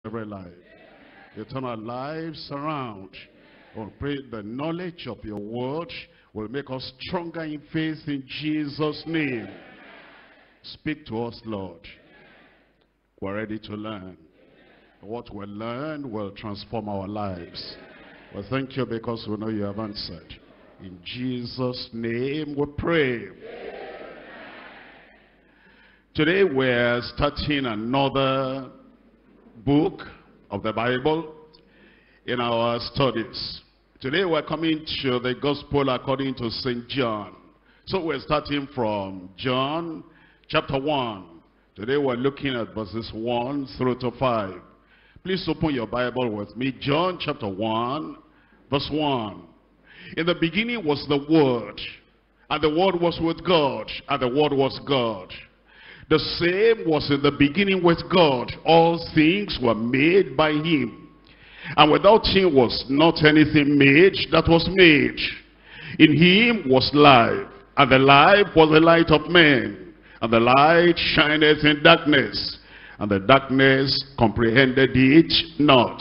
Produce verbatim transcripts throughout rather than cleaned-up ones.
every life. You turn our lives around. Oh, pray the knowledge of your word will make us stronger in faith in Jesus' name. Speak to us, Lord. We're ready to learn. What we learn will transform our lives. Well, thank you because we know you have answered. In Jesus' name we pray. Today we're starting another book of the Bible in our studies. Today we're coming to the Gospel according to Saint John. So we're starting from John chapter one. Today we're looking at verses one through to five. Please open your Bible with me. John chapter one, verse one. In the beginning was the Word, and the Word was with God, and the Word was God. The same was in the beginning with God. All things were made by him. And without him was not anything made that was made. In him was life, and the life was the light of men. And the light shineth in darkness, and the darkness comprehended it not.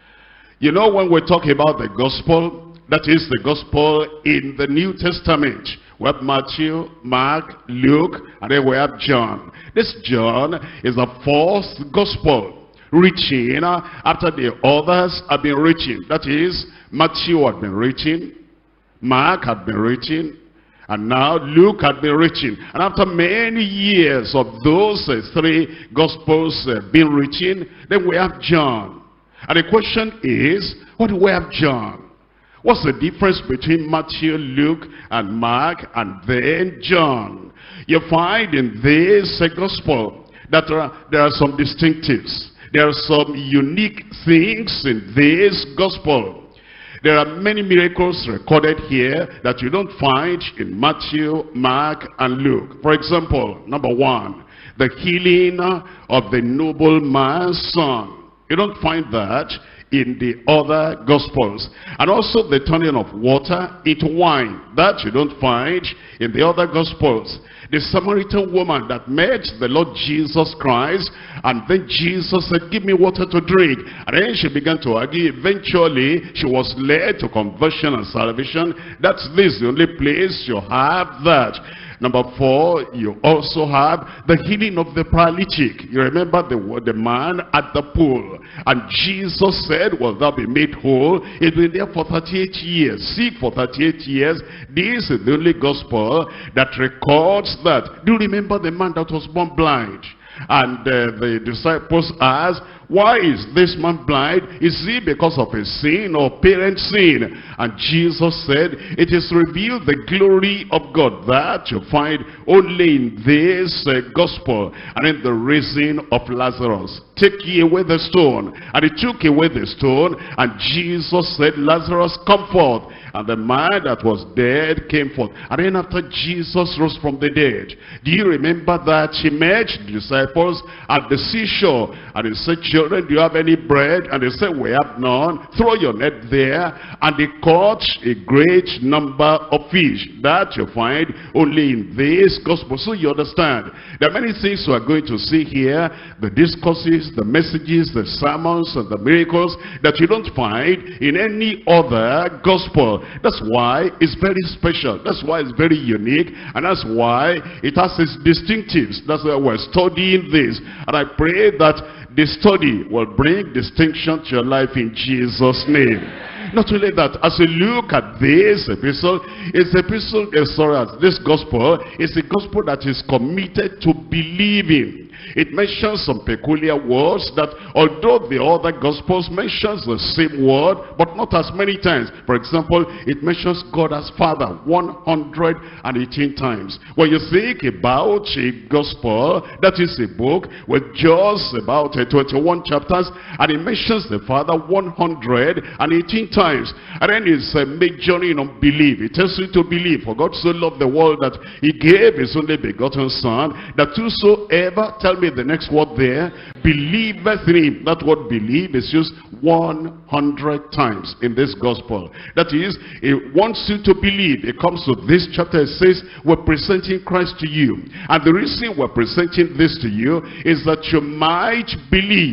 You know, when we talk about the gospel, that is the gospel in the New Testament. We have Matthew, Mark, Luke, and then we have John. This John is the fourth gospel written after the others have been written. That is, Matthew had been written, Mark had been written, and now Luke had been written. And after many years of those uh, three gospels uh, being written, then we have John. And the question is, what do we have John? What's the difference between Matthew, Luke, and Mark, and then John? You find in this uh, gospel that there are, there are some distinctives. There are some unique things in this gospel. There are many miracles recorded here that you don't find in Matthew, Mark, and Luke. For example, number one, the healing of the nobleman's son. You don't find that in the other gospels. And also the turning of water into wine. That you don't find in the other gospels. The Samaritan woman that met the Lord Jesus Christ, and then Jesus said, give me water to drink. And then she began to argue. Eventually, she was led to conversion and salvation. That's this, the only place you have that. Number four, you also have the healing of the paralytic. You remember the, the man at the pool. And Jesus said, will thou be made whole? He'd been there for thirty-eight years. Sick for thirty-eight years. This is the only gospel that records that. Do you remember the man that was born blind? And uh, the disciples asked, why is this man blind? Is he because of his sin or parent sin? And Jesus said, it is revealed the glory of God that you find only in this uh, gospel. And in the raising of Lazarus, take ye away the stone. And he took away the stone, and Jesus said, Lazarus, come forth. And the man that was dead came forth. And then after Jesus rose from the dead, do you remember that he met the disciples at the seashore? And he said, children, do you have any bread? And they said, we have none. Throw your net there. And they caught a great number of fish. That you find only in this gospel. So you understand, there are many things we are going to see here. The discourses, the messages, the sermons, and the miracles that you don't find in any other gospel. That's why it's very special. That's why it's very unique. And that's why it has its distinctives. That's why we're studying this. And I pray that the study will bring distinction to your life in Jesus' name. Not only that, as you look at this epistle, it's epistle, uh, sorry, this gospel, it's a gospel that is committed to believing. It mentions some peculiar words that, although the other gospels mentions the same word, but not as many times. For example, it mentions God as Father one hundred eighteen times. When you think about a gospel, that is a book with just about uh, twenty-one chapters, and it mentions the Father one hundred eighteen times. And then it's uh, majoring on belief. It tells you to believe. For God so loved the world that he gave his only begotten Son, that whosoever, tell me the next word there, believeth in him. That word believe is used one hundred times in this gospel. That is, it wants you to believe. It comes to this chapter, it says, we're presenting Christ to you. And the reason we're presenting this to you is that you might believe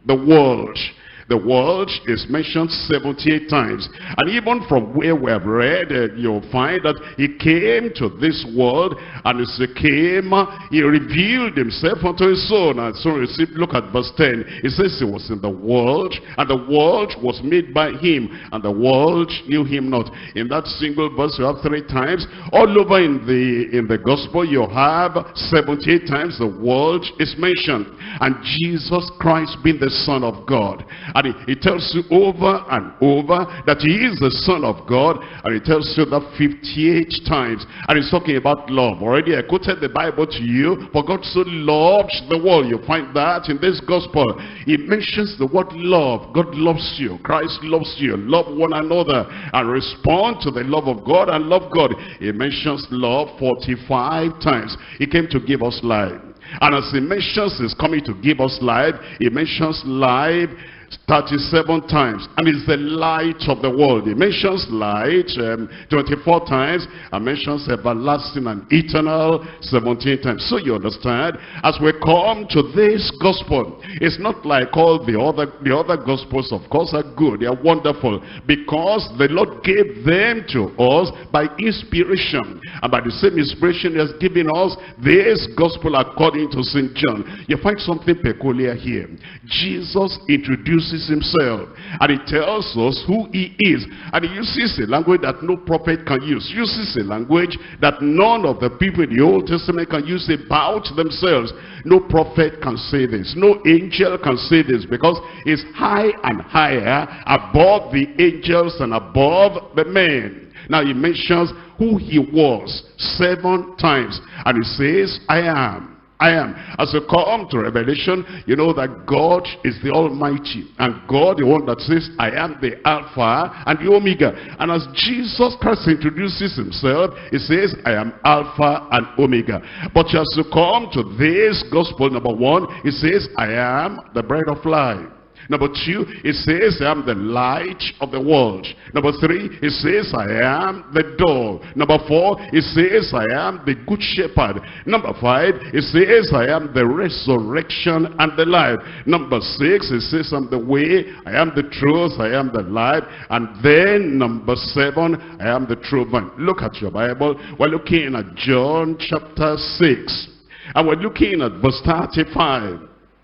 The world. The world is mentioned seventy-eight times. And even from where we have read, uh, you'll find that he came to this world, and as he came, uh, he revealed himself unto his son. And so look at verse ten. It says he was in the world, and the world was made by him, and the world knew him not. In that single verse you have three times. All over in the in the gospel you have seventy-eight times the world is mentioned. And Jesus Christ being the Son of God. And he, he tells you over and over that he is the Son of God. And he tells you that fifty-eight times. And he's talking about love. Already I quoted the Bible to you. For God so loved the world. You find that in this gospel. He mentions the word love. God loves you. Christ loves you. Love one another. And respond to the love of God and love God. He mentions love forty-five times. He came to give us life. And as he mentions he's coming to give us life, he mentions life thirty-seven times, and it's the light of the world. He mentions light um, twenty-four times, and mentions everlasting and eternal seventeen times. So you understand, as we come to this gospel, it's not like all the other the other gospels. Of course are good, they are wonderful, because the Lord gave them to us by inspiration, and by the same inspiration he has given us this gospel according to Saint John. You find something peculiar here. Jesus introduced himself, and he tells us who he is, and he uses a language that no prophet can use. He uses a language that none of the people in the Old Testament can use about themselves. No prophet can say this, no angel can say this, because it's high and higher above the angels and above the men. Now he mentions who he was seven times, and he says, I am. I am. As you come to Revelation, you know that God is the Almighty. And God, the one that says, I am the Alpha and the Omega. And as Jesus Christ introduces himself, he says, I am Alpha and Omega. But as you come to this gospel, number one, he says, I am the bread of life. Number two, it says, I am the light of the world. Number three, it says, I am the door. Number four, it says, I am the good shepherd. Number five, it says, I am the resurrection and the life. Number six, it says, I'm the way, I am the truth, I am the life. And then number seven, I am the true vine. Look at your Bible. We're looking at John chapter six. And we're looking at verse thirty-five.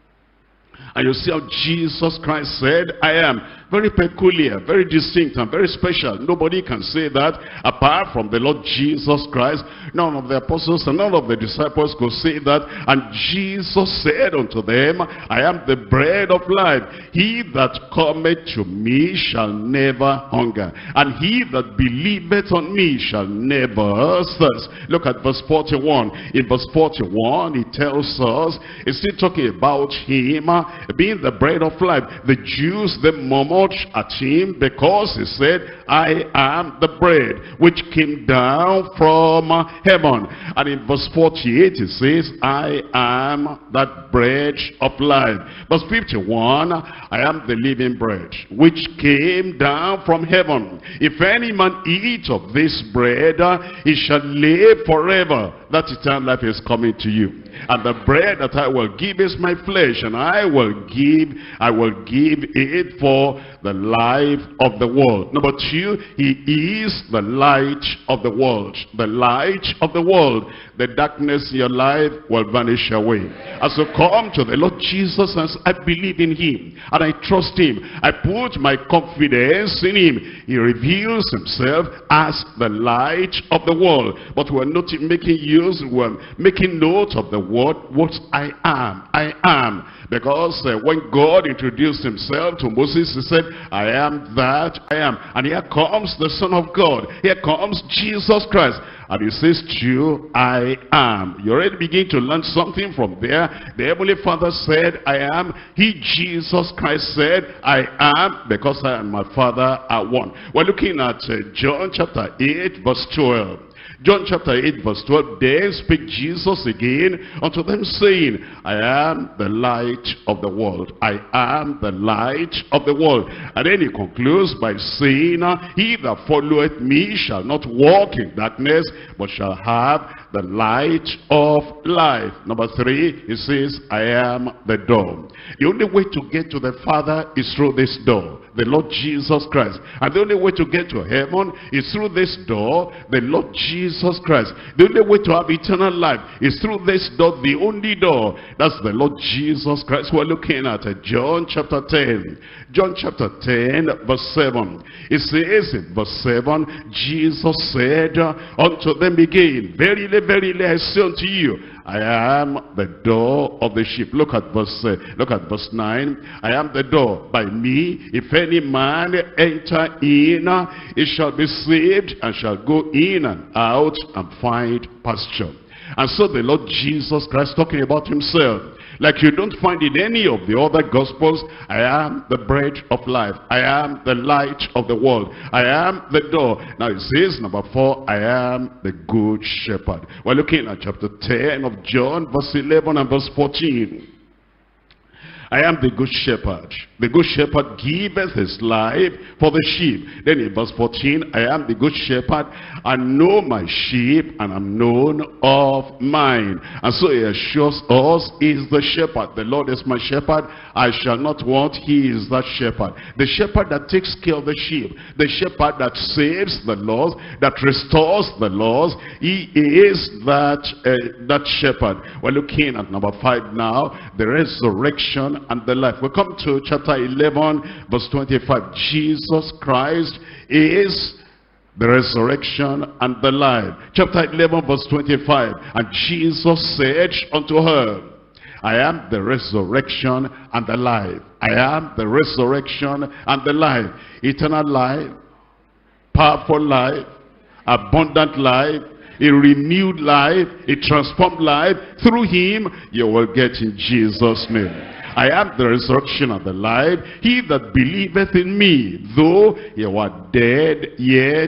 And you see how Jesus Christ said, I am. Very peculiar, very distinct, and very special. Nobody can say that apart from the Lord Jesus Christ. None of the apostles and none of the disciples could say that. And Jesus said unto them, I am the bread of life. He that cometh to me shall never hunger, and he that believeth on me shall never thirst. Look at verse forty-one. In verse forty-one, he tells us, he's still talking about him being the bread of life. The Jews, they murmured at him because he said, I am the bread which came down from heaven. And in verse forty-eight, it says, I am that bread of life. Verse fifty-one, I am the living bread which came down from heaven. If any man eat of this bread, he shall live forever. That eternal life is coming to you. And the bread that I will give is my flesh, and I will give, I will give it for the life of the world. Number two, he is the light of the world. The light of the world. The darkness in your life will vanish away. As you come to the Lord Jesus and say, I believe in him, and I trust him, I put my confidence in him, he reveals himself as the light of the world. But we're not making use, we're making note of the word, what I am. I am. Because uh, when God introduced himself to Moses, he said, I am that I am. And here comes the Son of God. Here comes Jesus Christ. And he says to you, I am. You already begin to learn something from there. The Heavenly Father said, I am. He, Jesus Christ, said, I am, because I and my Father are one. We're looking at uh, John chapter eight, verse twelve. John chapter eight, verse twelve. Then spake Jesus again unto them, saying, I am the light of the world. I am the light of the world. And then he concludes by saying, he that followeth me shall not walk in darkness, but shall have the light of life. Number three, he says, I am the door. The only way to get to the Father is through this door, the Lord Jesus Christ. And the only way to get to heaven is through this door, the Lord Jesus Christ. The only way to have eternal life is through this door, the only door. That's the Lord Jesus Christ. We're looking at uh, John chapter ten. John chapter ten, verse seven. It says in verse seven, Jesus said unto them again, Verily, verily, I say unto you, I am the door of the sheep. Look at verse uh, look at verse nine. I am the door. By me, if any man enter in, he shall be saved, and shall go in and out and find pasture. And so the Lord Jesus Christ talking about himself, like you don't find in any of the other gospels. I am the bread of life. I am the light of the world. I am the door. Now it says, number four, I am the good shepherd. We're looking at chapter ten of John, verse eleven and verse fourteen. I am the good shepherd. The good shepherd giveth his life for the sheep. Then in verse fourteen, I am the good shepherd, and know my sheep, and am known of mine. And so he assures us, he is the shepherd. The Lord is my shepherd, I shall not want. He is that shepherd. The shepherd that takes care of the sheep. The shepherd that saves the lost, that restores the lost. He is that, uh, that shepherd. We're looking at number five now, the resurrection and the life. We come to chapter eleven, verse twenty-five. Jesus Christ is the resurrection and the life. Chapter eleven, verse twenty-five. And Jesus said unto her, I am the resurrection and the life. I am the resurrection and the life. Eternal life, powerful life, abundant life, a renewed life, a transformed life. Through him, you will get in Jesus' name. I am the resurrection and the life. He that believeth in me, though he were dead, yet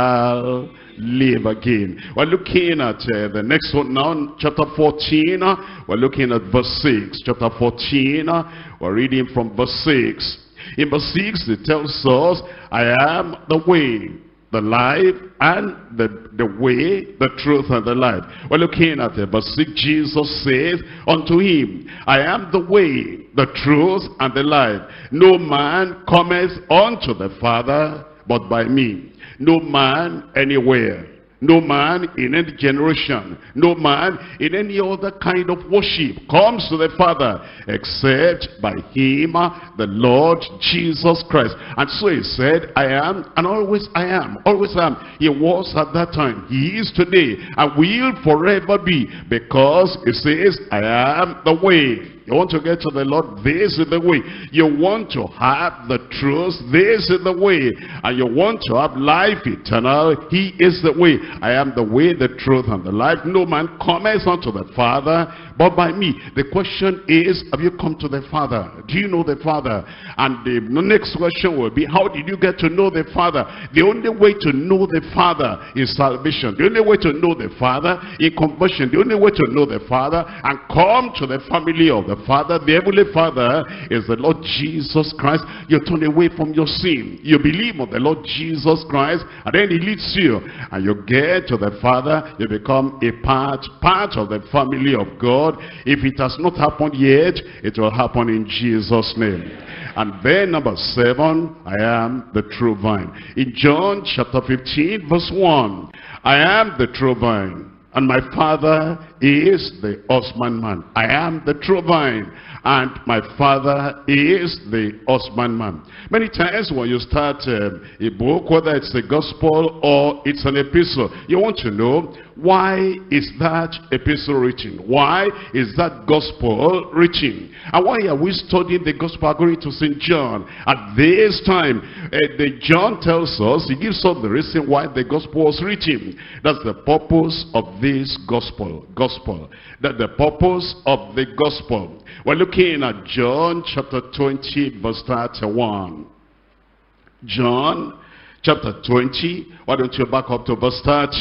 shall live again. We're looking at uh, the next one now, chapter fourteen. Uh, we're looking at verse six. Chapter fourteen, uh, we're reading from verse six. In verse six, it tells us, I am the way, the life, and the, the way, the truth, and the life. We're looking at it. Verse six, Jesus says unto him, I am the way, the truth, and the life. No man cometh unto the Father but by me. No man anywhere. No man in any generation, no man in any other kind of worship comes to the Father except by him, the Lord Jesus Christ. And so he said, I am, and always I am, always am. He was at that time, he is today, and will forever be, because he says, I am the way. You want to get to the Lord, this is the way. You want to have the truth, this is the way. And you want to have life eternal, he is the way. I am the way, the truth, and the life. No man cometh unto the Father but by me. The question is, have you come to the Father? Do you know the Father? And the next question will be, how did you get to know the Father? The only way to know the Father is salvation. The only way to know the Father is conversion. The only way to know the Father and come to the family of the Father, the Heavenly Father, is the Lord Jesus Christ. You turn away from your sin. You believe on the Lord Jesus Christ, and then he leads you. And you get to the Father, you become a part, part of the family of God. If it has not happened yet, it will happen in Jesus' name. And then number seven, I am the true vine. In John chapter fifteen, verse one, I am the true vine, and my Father is the husbandman. I am the true vine, and my Father is the husbandman. Many times when you start um, a book, whether it's the gospel or it's an epistle, you want to know, why is that epistle written? Why is that gospel written? And why are we studying the gospel according to Saint John? At this time, uh, the John tells us, he gives us the reason why the gospel was written. That's the purpose of this gospel. Gospel. That's the purpose of the gospel. We're looking at John chapter twenty, verse thirty-one. John chapter twenty, why don't you back up to verse thirty?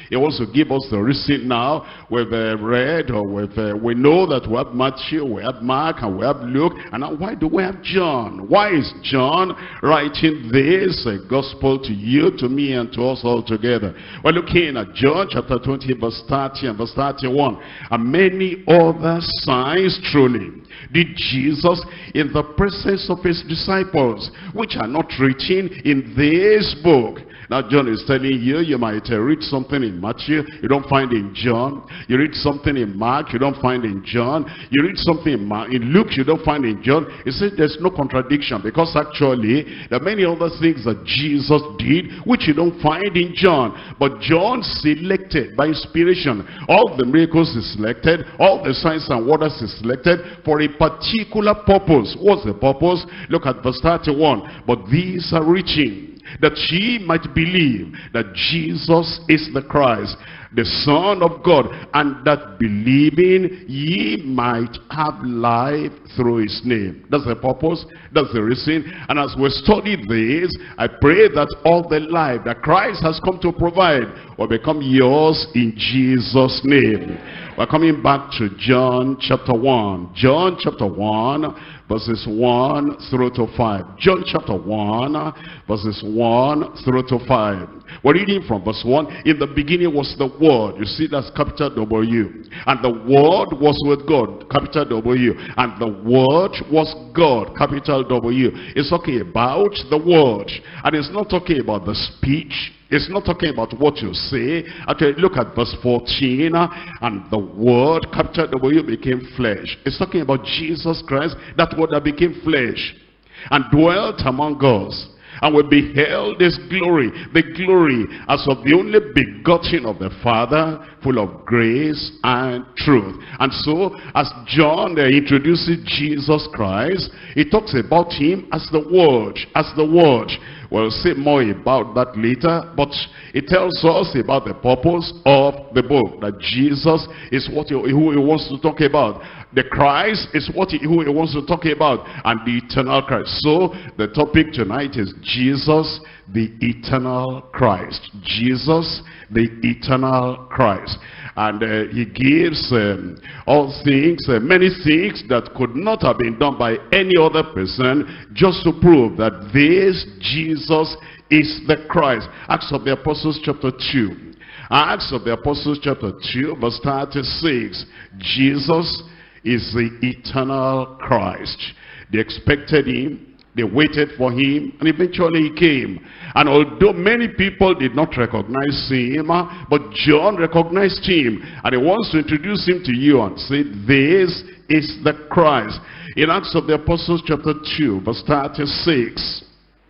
He wants to give us the reason now. We've uh, read, or we've, uh, we know that we have Matthew, we have Mark, and we have Luke. And now why do we have John? Why is John writing this uh, gospel to you, to me, and to us all together? We're looking at John chapter twenty, verse thirty and verse thirty-one. And many other signs truly did Jesus in the presence of his disciples, which are not written in this book. Now John is telling you, you might uh, read something in Matthew, you don't find in John. You read something in Mark, you don't find in John. You read something in, Mark, in Luke, you don't find in John. He said there's no contradiction, because actually there are many other things that Jesus did which you don't find in John. But John selected by inspiration. All the miracles is selected, all the signs and wonders is selected for a particular purpose. What's the purpose? Look at verse thirty-one. But these are written, that ye might believe that Jesus is the Christ, the Son of God, and that believing ye might have life through his name. That's the purpose, that's the reason. And as we study this, I pray that all the life that Christ has come to provide will become yours in Jesus' name. We're coming back to John chapter one. John chapter one, verses one through to five. John chapter one, verses one through to five. We're reading from verse one. In the beginning was the Word. You see, that's capital W. And the Word was with God, capital W. And the Word was God, capital W. It's talking about the Word. And it's not talking about the speech. It's not talking about what you say. Okay, look at verse fourteen. And the Word, capital W, became flesh. It's talking about Jesus Christ, that Word that became flesh, and dwelt among us. And we beheld his glory, the glory as of the only begotten of the Father, full of grace and truth. And so, as John uh, introduces Jesus Christ, he talks about him as the Word, as the Word. We'll say more about that later, but it tells us about the purpose of the book, that Jesus is what he, who he wants to talk about. The Christ is what he, who he wants to talk about, and the eternal Christ. So the topic tonight is Jesus, the eternal Christ. Jesus, the eternal Christ. And uh, he gives um, all things, uh, many things that could not have been done by any other person, just to prove that this Jesus is the Christ. Acts of the Apostles chapter two. Acts of the Apostles chapter two, verse thirty-six. Jesus is the eternal Christ. They expected him. They waited for him, and eventually he came. And although many people did not recognize him, but John recognized him, and he wants to introduce him to you and say, this is the Christ. In Acts of the Apostles chapter two, verse thirty-six,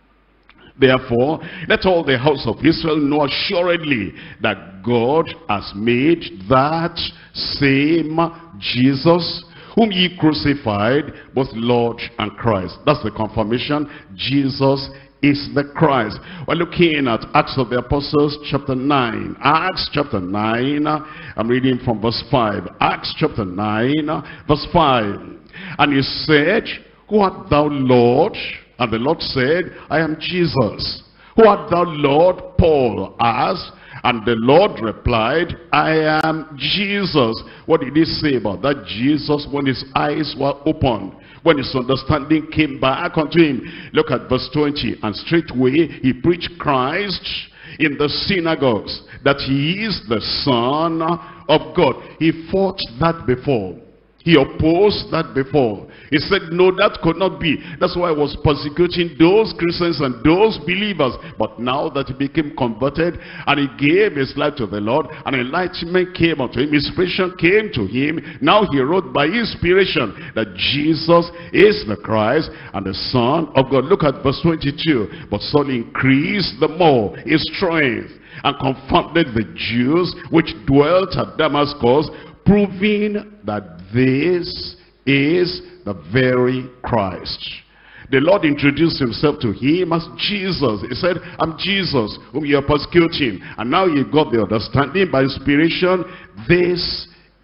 therefore, let all the house of Israel know assuredly that God has made that same Jesus, whom ye crucified, both Lord and Christ. That's the confirmation. Jesus is the Christ. We're looking at Acts of the Apostles chapter nine. Acts chapter nine, I'm reading from verse five. Acts chapter nine, verse five. And he said, who art thou, Lord? And the Lord said, I am Jesus. Who art thou, Lord? Paul asked. And the Lord replied, I am Jesus. What did he say about that Jesus when his eyes were opened? When his understanding came back unto him? Look at verse twenty. And straightway he preached Christ in the synagogues, that he is the Son of God. He fought that before. He opposed that before. He said, no, that could not be. That's why I was persecuting those Christians and those believers. But now that he became converted and he gave his life to the Lord, and enlightenment came unto him, inspiration came to him, now he wrote by inspiration that Jesus is the Christ and the Son of God. Look at verse twenty-two. But Saul increased the more his strength, and confounded the Jews which dwelt at Damascus, proving that this is the very Christ. The Lord introduced himself to him as Jesus. He said, I'm Jesus whom you are persecuting. And now you got the understanding by inspiration. This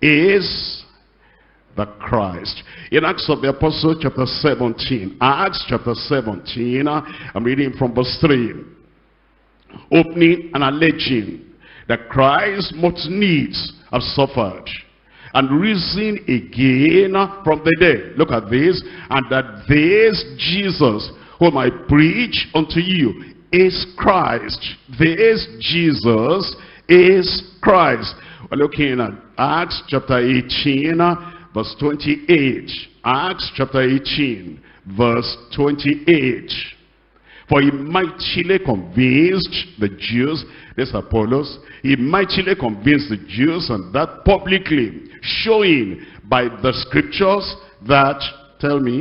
is the Christ. In Acts of the Apostles chapter seventeen. Acts chapter seventeen. I'm reading from verse three. Opening and alleging that Christ must needs have suffered and risen again from the dead. Look at this. And that this Jesus whom I preach unto you is Christ. This Jesus is Christ. We're looking at Acts chapter eighteen, verse twenty-eight. Acts chapter eighteen, verse twenty-eight. For he mightily convinced the Jews, this Apollos, he mightily convinced the Jews, and that publicly, showing by the scriptures that, tell me,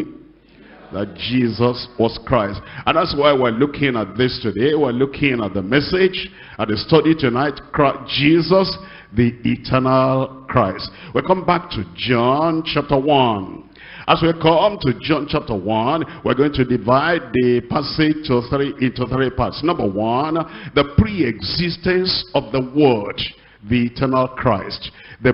that Jesus was Christ. And that's why we're looking at this today. We're looking at the message, at the study tonight, Jesus, the eternal Christ. We come back to John chapter one. As we come to John chapter one, we're going to divide the passage to three, into three parts. Number one, the pre-existence of the Word, the eternal Christ. The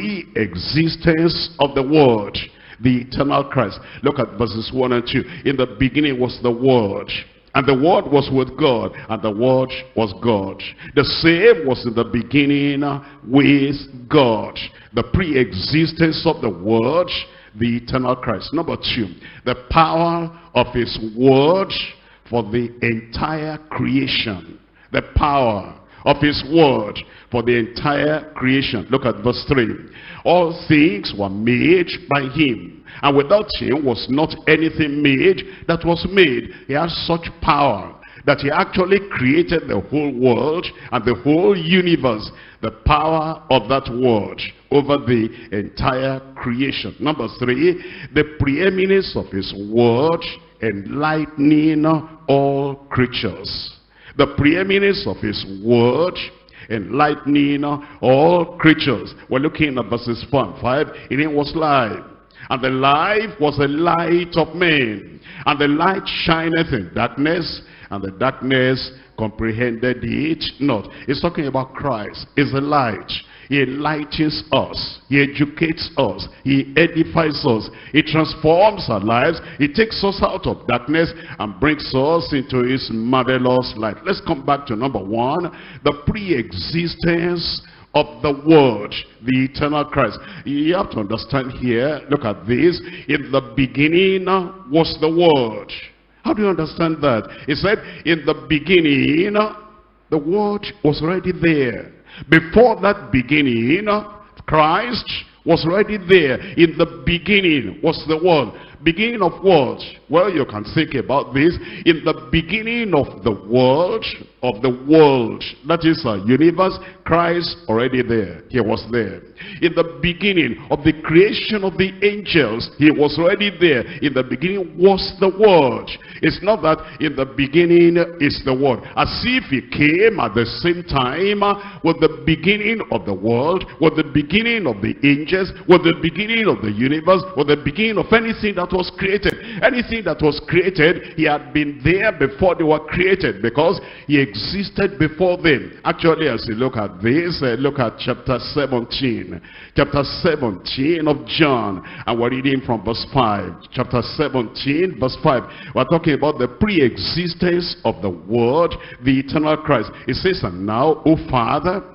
pre-existence of the Word, the eternal Christ. Look at verses one and two. In the beginning was the Word, and the Word was with God, and the Word was God. The same was in the beginning with God. The pre-existence of the Word, the eternal Christ. Number two, the power of his word for the entire creation. The power of his word for the entire creation. Look at verse three. All things were made by him, and without him was not anything made that was made. He has such power that he actually created the whole world and the whole universe. The power of that word over the entire creation. Number three, the preeminence of his word enlightening all creatures. The preeminence of his word enlightening all creatures. We're looking at verses four and five. In him was life, and the life was the light of men. And the light shineth in darkness, and the darkness comprehended it not. It's talking about Christ. It's the light. He enlightens us. He educates us. He edifies us. He transforms our lives. He takes us out of darkness and brings us into his marvelous light. Let's come back to number one, the pre-existence of the Word, the eternal Christ. You have to understand here, look at this. In the beginning was the Word. How do you understand that? It said, in the beginning, the Word was already there. Before that beginning, Christ was already there. In the beginning was the Word. Beginning of what? Well, you can think about this. In the beginning of the world, of the world, that is a universe, Christ already there. He was there. In the beginning of the creation of the angels, he was already there. In the beginning was the Word. It's not that in the beginning is the Word. As if he came at the same time with the beginning of the world, with the beginning of the angels, with the beginning of the universe, with the beginning of anything that was created. Anything that was created, he had been there before they were created, because he existed before them. Actually, as you look at this, uh, look at chapter seventeen. Chapter seventeen of John, and we're reading from verse five. Chapter seventeen, verse five. We're talking about the pre-existence of the Word, the eternal Christ. It says, and now, O Father,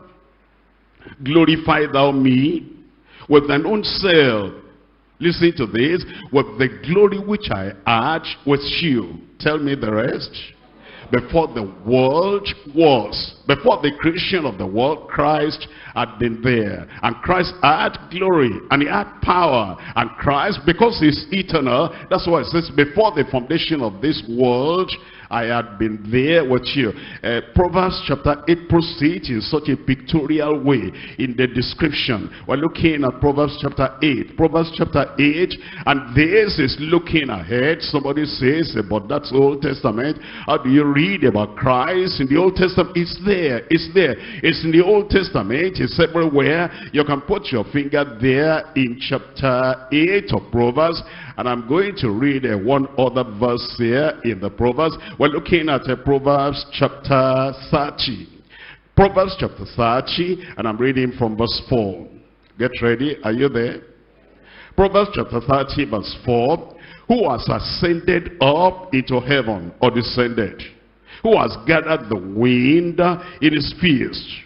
glorify thou me with thine own self. Listen to this. With the glory which I had with you. Tell me the rest. Before the world was, before the creation of the world, Christ had been there. And Christ had glory, and he had power. And Christ, because he's eternal, that's why it says, before the foundation of this world, I had been there with you. Uh, Proverbs chapter eight proceeds in such a pictorial way in the description. We're looking at Proverbs chapter eight. Proverbs chapter eight, and this is looking ahead. Somebody says, but that's Old Testament. How do you read about Christ in the Old Testament? It's there. It's there. It's in the Old Testament. It's everywhere. You can put your finger there in chapter eight of Proverbs. And I'm going to read uh, one other verse here in the Proverbs. We're looking at uh, Proverbs chapter thirty. Proverbs chapter thirty, and I'm reading from verse four. Get ready. Are you there? Proverbs chapter thirty, verse four. Who has ascended up into heaven, or descended? Who has gathered the wind in his fist?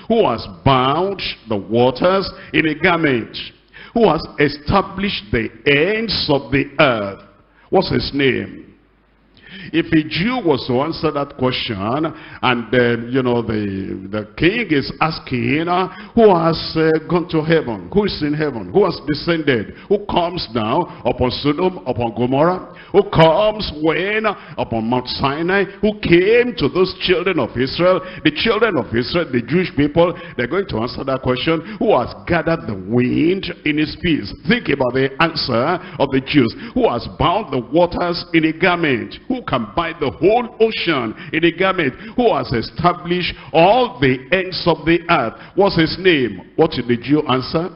who has bound the waters in a garment, who has established the ends of the earth. What's his name? If a Jew was to answer that question, and uh, you know, the, the king is asking, uh, who has uh, gone to heaven? Who is in heaven? Who has descended? Who comes now upon Sodom, upon Gomorrah? Who comes when upon Mount Sinai? Who came to those children of Israel? The children of Israel, the Jewish people, they're going to answer that question. Who has gathered the wind in his peace? Think about the answer of the Jews. Who has bound the waters in a garment? Who can bind the whole ocean in a garment? Who has established all the ends of the earth? What's his name? What did the Jew answer?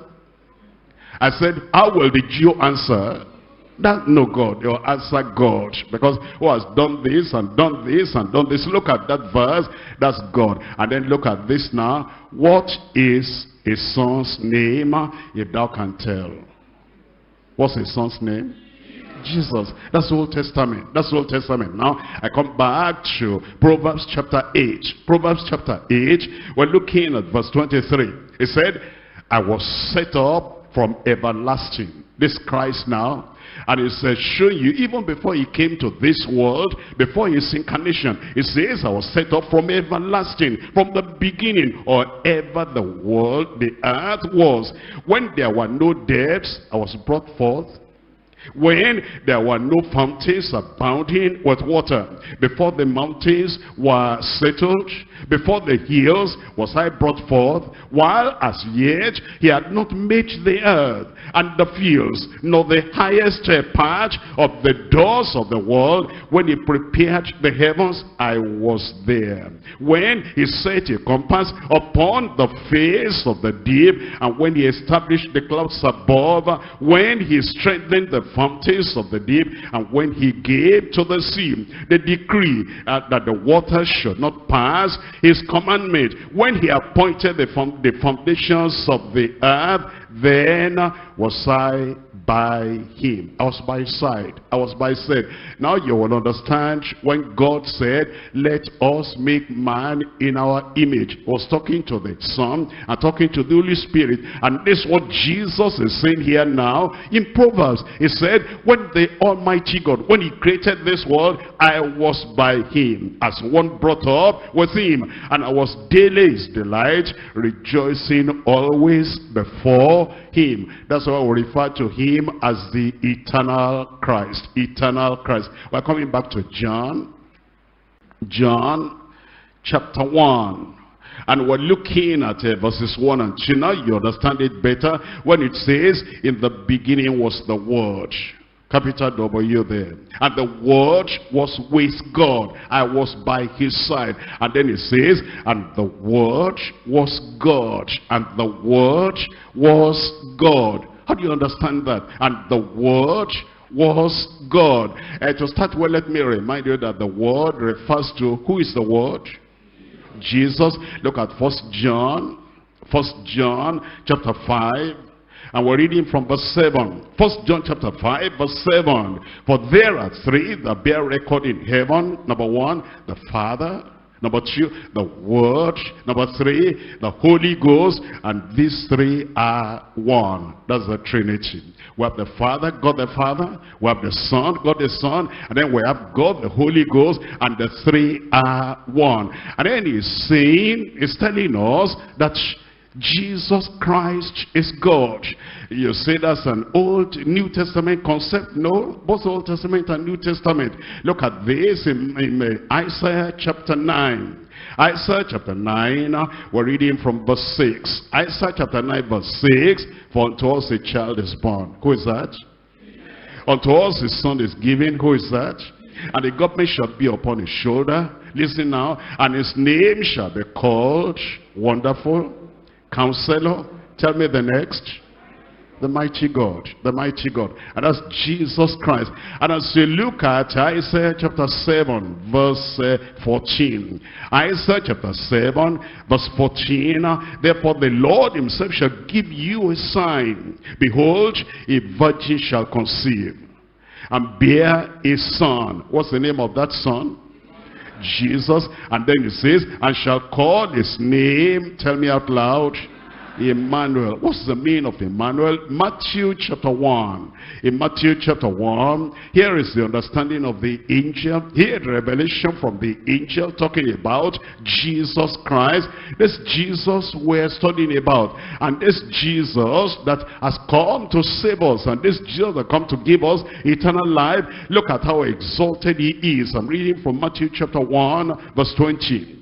I said, how will the Jew answer? That no God. They'll answer God. Because who has done this and done this and done this? Look at that verse. That's God. And then look at this now. What is his son's name? If thou can tell. What's his son's name? Jesus. That's the Old Testament. That's the Old Testament. Now I come back to Proverbs chapter eight. Proverbs chapter eight. We're looking at verse twenty-three. It said, I was set up from everlasting. This Christ now. And it's uh, showing you, even before he came to this world, before his incarnation, it says, I was set up from everlasting, from the beginning, or ever the world, the earth was. When there were no depths, I was brought forth. When there were no fountains abounding with water, before the mountains were settled, before the hills was I brought forth, while as yet he had not made the earth and the fields, nor the highest part of the doors of the world. When he prepared the heavens, I was there. When he set a compass upon the face of the deep, and when he established the clouds above, when he strengthened the fountains of the deep, and when he gave to the sea the decree uh, that the waters should not pass his commandment, when he appointed the, the foundations of the earth, then was I by him. I was by his side. I was by his side. Now you will understand when God said, let us make man in our image. He was talking to the Son and talking to the Holy Spirit. And this is what Jesus is saying here now in Proverbs. He said, when the Almighty God, when he created this world, I was by him, as one brought up with him. And I was daily his delight, rejoicing always before him. That's why we refer to him as the eternal Christ. Eternal Christ. We're coming back to John. John chapter one. And we're looking at uh, verses one and two. Now you understand it better when it says, in the beginning was the Word. Capital W there. And the Word was with God. I was by his side. And then it says, and the Word was God. And the Word was God. How do you understand that? And the Word was God. Uh, to start with, let me remind you that the Word refers to, who is the Word? Jesus. Look at First John. First John chapter five. And we're reading from verse seven. First John chapter five, verse seven. For there are three that bear record in heaven. Number one, the Father. Number two, the Word. Number three, the Holy Ghost. And these three are one. That's the Trinity. We have the Father, God the Father. We have the Son, God the Son. And then we have God, the Holy Ghost. And the three are one. And then he's saying, he's telling us that Jesus Christ is God. You say that's an Old New Testament concept? No, both Old Testament and New Testament. Look at this in, in Isaiah chapter nine. Isaiah chapter nine, we're reading from verse six. Isaiah chapter nine verse six. For unto us a child is born. Who is that? Unto us a son is given. Who is that? And the government shall be upon his shoulder. Listen now. And his name shall be called Wonderful, Counselor. Tell me the next. The mighty God. The mighty God. And that's Jesus Christ. And as you look at Isaiah chapter seven verse uh, fourteen. Isaiah chapter seven verse fourteen. Therefore the Lord himself shall give you a sign. Behold, a virgin shall conceive and bear a son. What's the name of that son? Jesus. And then he says, and shall call his name, tell me out loud, Emmanuel. What's the meaning of Emmanuel? Matthew chapter one. In Matthew chapter one, here is the understanding of the angel. Here the revelation from the angel talking about Jesus Christ. This Jesus we're studying about. And this Jesus that has come to save us. And this Jesus that come to give us eternal life. Look at how exalted he is. I'm reading from Matthew chapter one, verse twenty.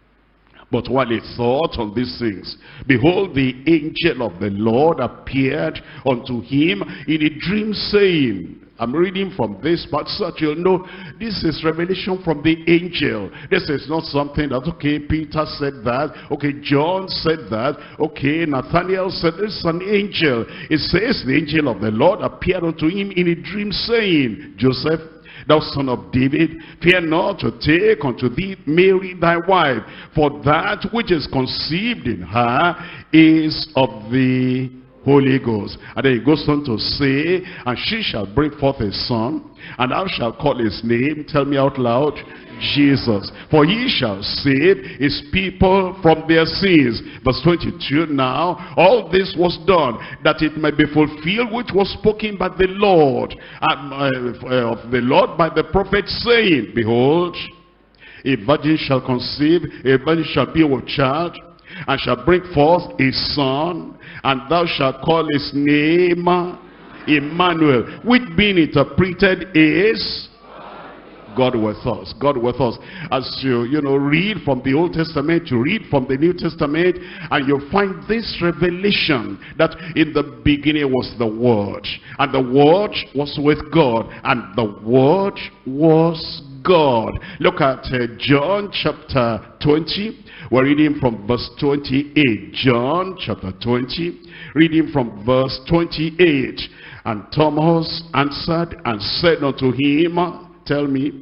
But while he thought on these things, behold, the angel of the Lord appeared unto him in a dream, saying, I'm reading from this part so that you'll know this is revelation from the angel. This is not something that, okay, Peter said that, okay, John said that, okay, Nathaniel said this is an angel. It says the angel of the Lord appeared unto him in a dream, saying, Joseph, thou son of David, fear not to take unto thee Mary thy wife, for that which is conceived in her is of the Holy Ghost. And then he goes on to say, and she shall bring forth a son, and thou shalt call his name, tell me out loud, Jesus. For he shall save his people from their sins. Verse twenty-two, now all this was done, that it might be fulfilled which was spoken by the Lord, um, uh, of the Lord by the prophet, saying, behold, a virgin shall conceive, a virgin shall be with child, and shall bring forth a son, and thou shalt call his name Emmanuel, which being interpreted is God with us. God with us. As you, you know, read from the Old Testament, you read from the New Testament, and you find this revelation that in the beginning was the Word, and the Word was with God, and the Word was God. Look at uh, John chapter twenty. We're reading from verse twenty-eight. John chapter twenty, reading from verse twenty-eight. And Thomas answered and said unto him, tell me.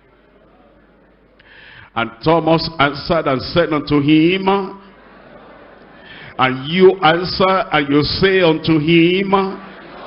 And Thomas answered and said unto him, and you answer and you say unto him,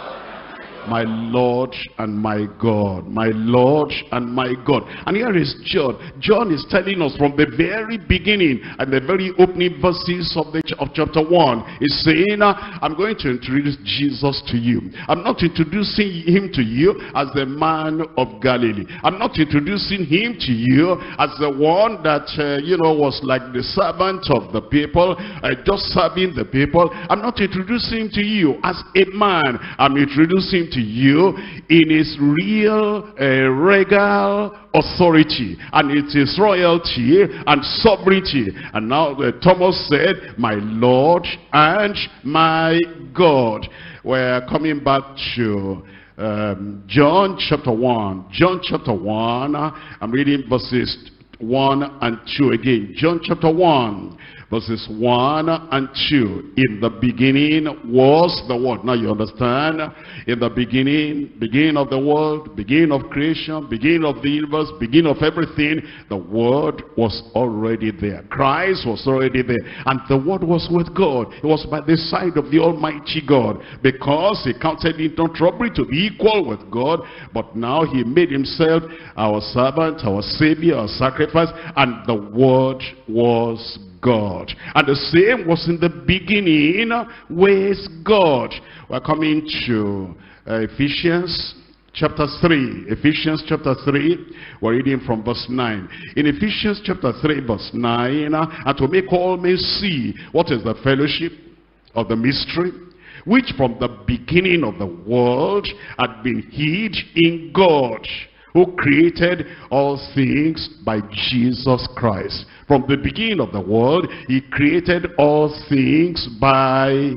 my Lord and my God, my Lord and my God. And here is John. John is telling us from the very beginning and the very opening verses of the of chapter one. He's saying, I'm going to introduce Jesus to you. I'm not introducing him to you as the man of Galilee. I'm not introducing him to you as the one that, uh, you know, was like the servant of the people, uh, just serving the people. I'm not introducing him to you as a man. I'm introducing him to you in his real uh, regal authority, and it is royalty and sovereignty. And now uh, Thomas said, my Lord and my God. We're coming back to um, John chapter one. John chapter one, uh, I'm reading verses one and two again. John chapter one, verses one and two. In the beginning was the Word. Now you understand. In the beginning, beginning of the world, beginning of creation, beginning of the universe, beginning of everything, the Word was already there. Christ was already there. And the Word was with God. It was by the side of the Almighty God, because he counted it not robbery to be equal with God, but now he made himself our servant, our Savior, our sacrifice, and the Word was God. And the same was in the beginning with God. We're coming to uh, Ephesians chapter three. Ephesians chapter three, we're reading from verse nine. In Ephesians chapter three, verse nine, uh, and to make all men see what is the fellowship of the mystery, which from the beginning of the world had been hid in God, who created all things by Jesus Christ. From the beginning of the world, he created all things by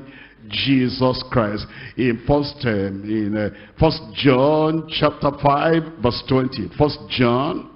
Jesus Christ. In first um, in uh, First John chapter five, verse twenty. First John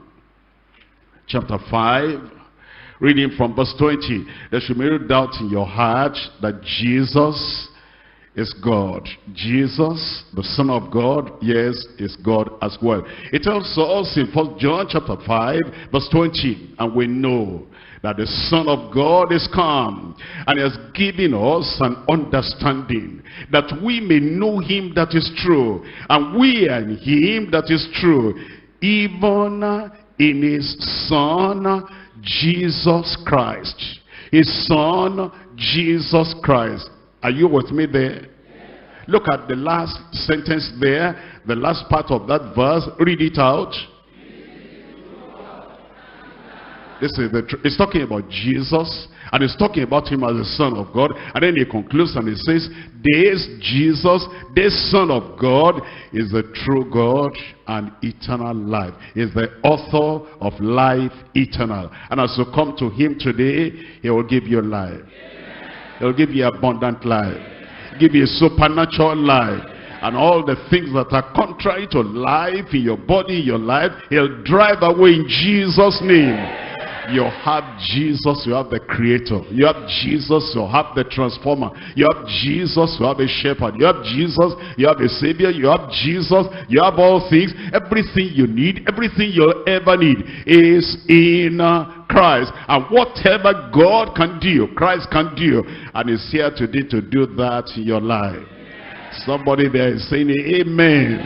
chapter five, reading from verse twenty. There should be no doubt in your heart that Jesus is God. Jesus, the Son of God, yes, is God as well. It tells us in First John chapter five, verse twenty, and we know that the Son of God is come, and he has given us an understanding, that we may know him that is true, and we are in him that is true, even in his Son, Jesus Christ. His Son, Jesus Christ. Are you with me there? Look at the last sentence there, the last part of that verse. Read it out. This is the tr it's talking about Jesus, and it's talking about him as the Son of God. And then he concludes and he says, this Jesus, this Son of God, is the true God and eternal life. Is the author of life eternal. And as you come to him today, he will give you life. He will give you abundant life. Give you supernatural life. And all the things that are contrary to life in your body, in your life, he'll drive away in Jesus' name. You have Jesus, you have the Creator. You have Jesus, you have the Transformer. You have Jesus, you have a Shepherd. You have Jesus, you have a Savior. You have Jesus, you have all things. Everything you need, everything you'll ever need is in uh, Christ. And whatever God can do, Christ can do. And he's here today to do that in your life. Somebody there is saying amen.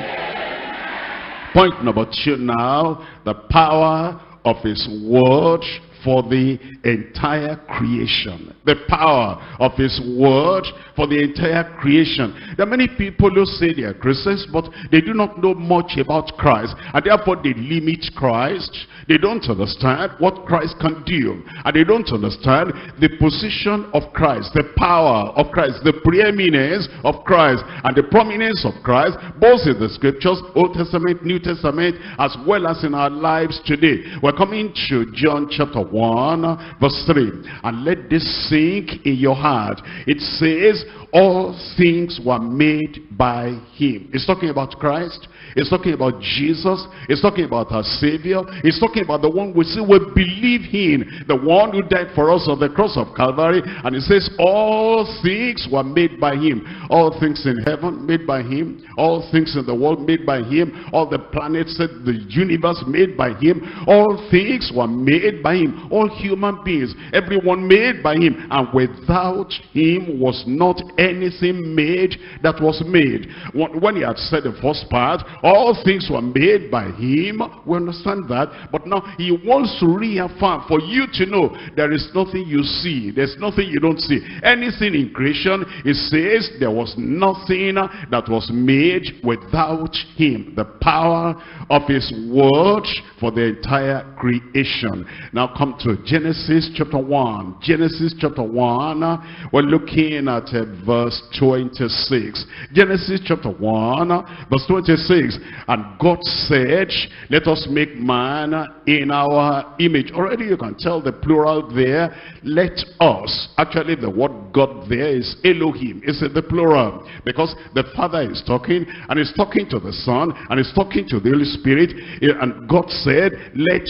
Point number two now, the power of his word for the entire creation. The power of his word for the entire creation. There are many people who say they are Christians, but they do not know much about Christ, and therefore they limit Christ. They don't understand what Christ can do, and they don't understand the position of Christ, the power of Christ, the preeminence of Christ, and the prominence of Christ, both in the scriptures, Old Testament, New Testament, as well as in our lives today. We're coming to John chapter one, verse three, and let this sink in your heart. It says, all things were made by him. It's talking about Christ. It's talking about Jesus. It's talking about our Savior. It's talking about the one we say we believe in, the one who died for us on the cross of Calvary. And it says all things were made by him. All things in heaven made by him. All things in the world made by him. All the planets, the universe made by him. All things were made by him. All human beings, everyone made by him. And without him was not anything made that was made. When he had said the first part, all things were made by him, we understand that. But now he wants to reaffirm for you to know there is nothing you see, there's nothing you don't see. Anything in creation, it says there was nothing that was made without him. The power of his word for the entire creation. Now come to Genesis chapter one. Genesis chapter one, we're looking at uh, verse twenty-six. Genesis chapter one, verse twenty-six. And God said, let us make man in our image. Already you can tell the plural there, let us. Actually the word God there is Elohim. It's in the plural, because the Father is talking, and he's talking to the Son, and he's talking to the Holy Spirit. And God said, let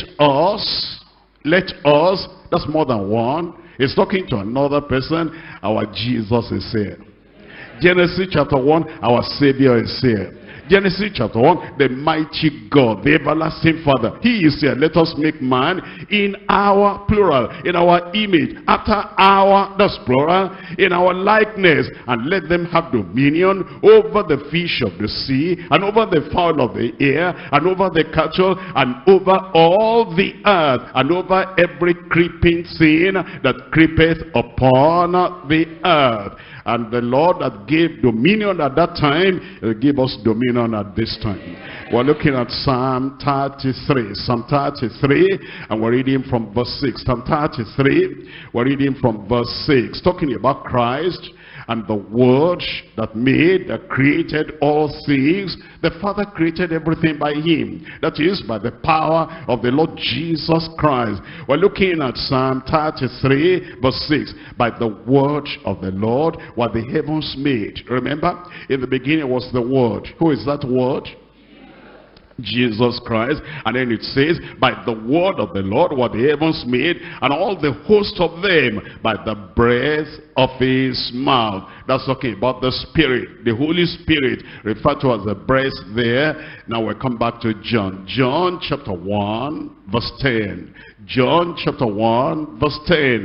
us, let us, that's more than one. He's talking to another person. Our Jesus is here. Genesis chapter one, our Savior is here. Genesis chapter one, the mighty God, the everlasting Father, he is here. Let us make man in our plural, in our image, after our, that's plural, in our likeness, and let them have dominion over the fish of the sea, and over the fowl of the air, and over the cattle, and over all the earth, and over every creeping thing that creepeth upon the earth. And the Lord that gave dominion at that time will give us dominion at this time. We're looking at Psalm thirty-three. Psalm thirty-three, and we're reading from verse six. Psalm thirty-three, we're reading from verse six. Talking about Christ and the word that made, that created all things. The Father created everything by him. That is, by the power of the Lord Jesus Christ. We're looking at Psalm thirty-three, verse six. By the word of the Lord were the heavens made. Remember, in the beginning was the word. Who is that word? Jesus Christ. And then it says, by the word of the Lord were the heavens made, and all the host of them by the breath of his mouth. That's talking about the Spirit, the Holy Spirit, referred to as the breath there. Now we come back to John. John chapter one, verse ten. John chapter one, verse ten.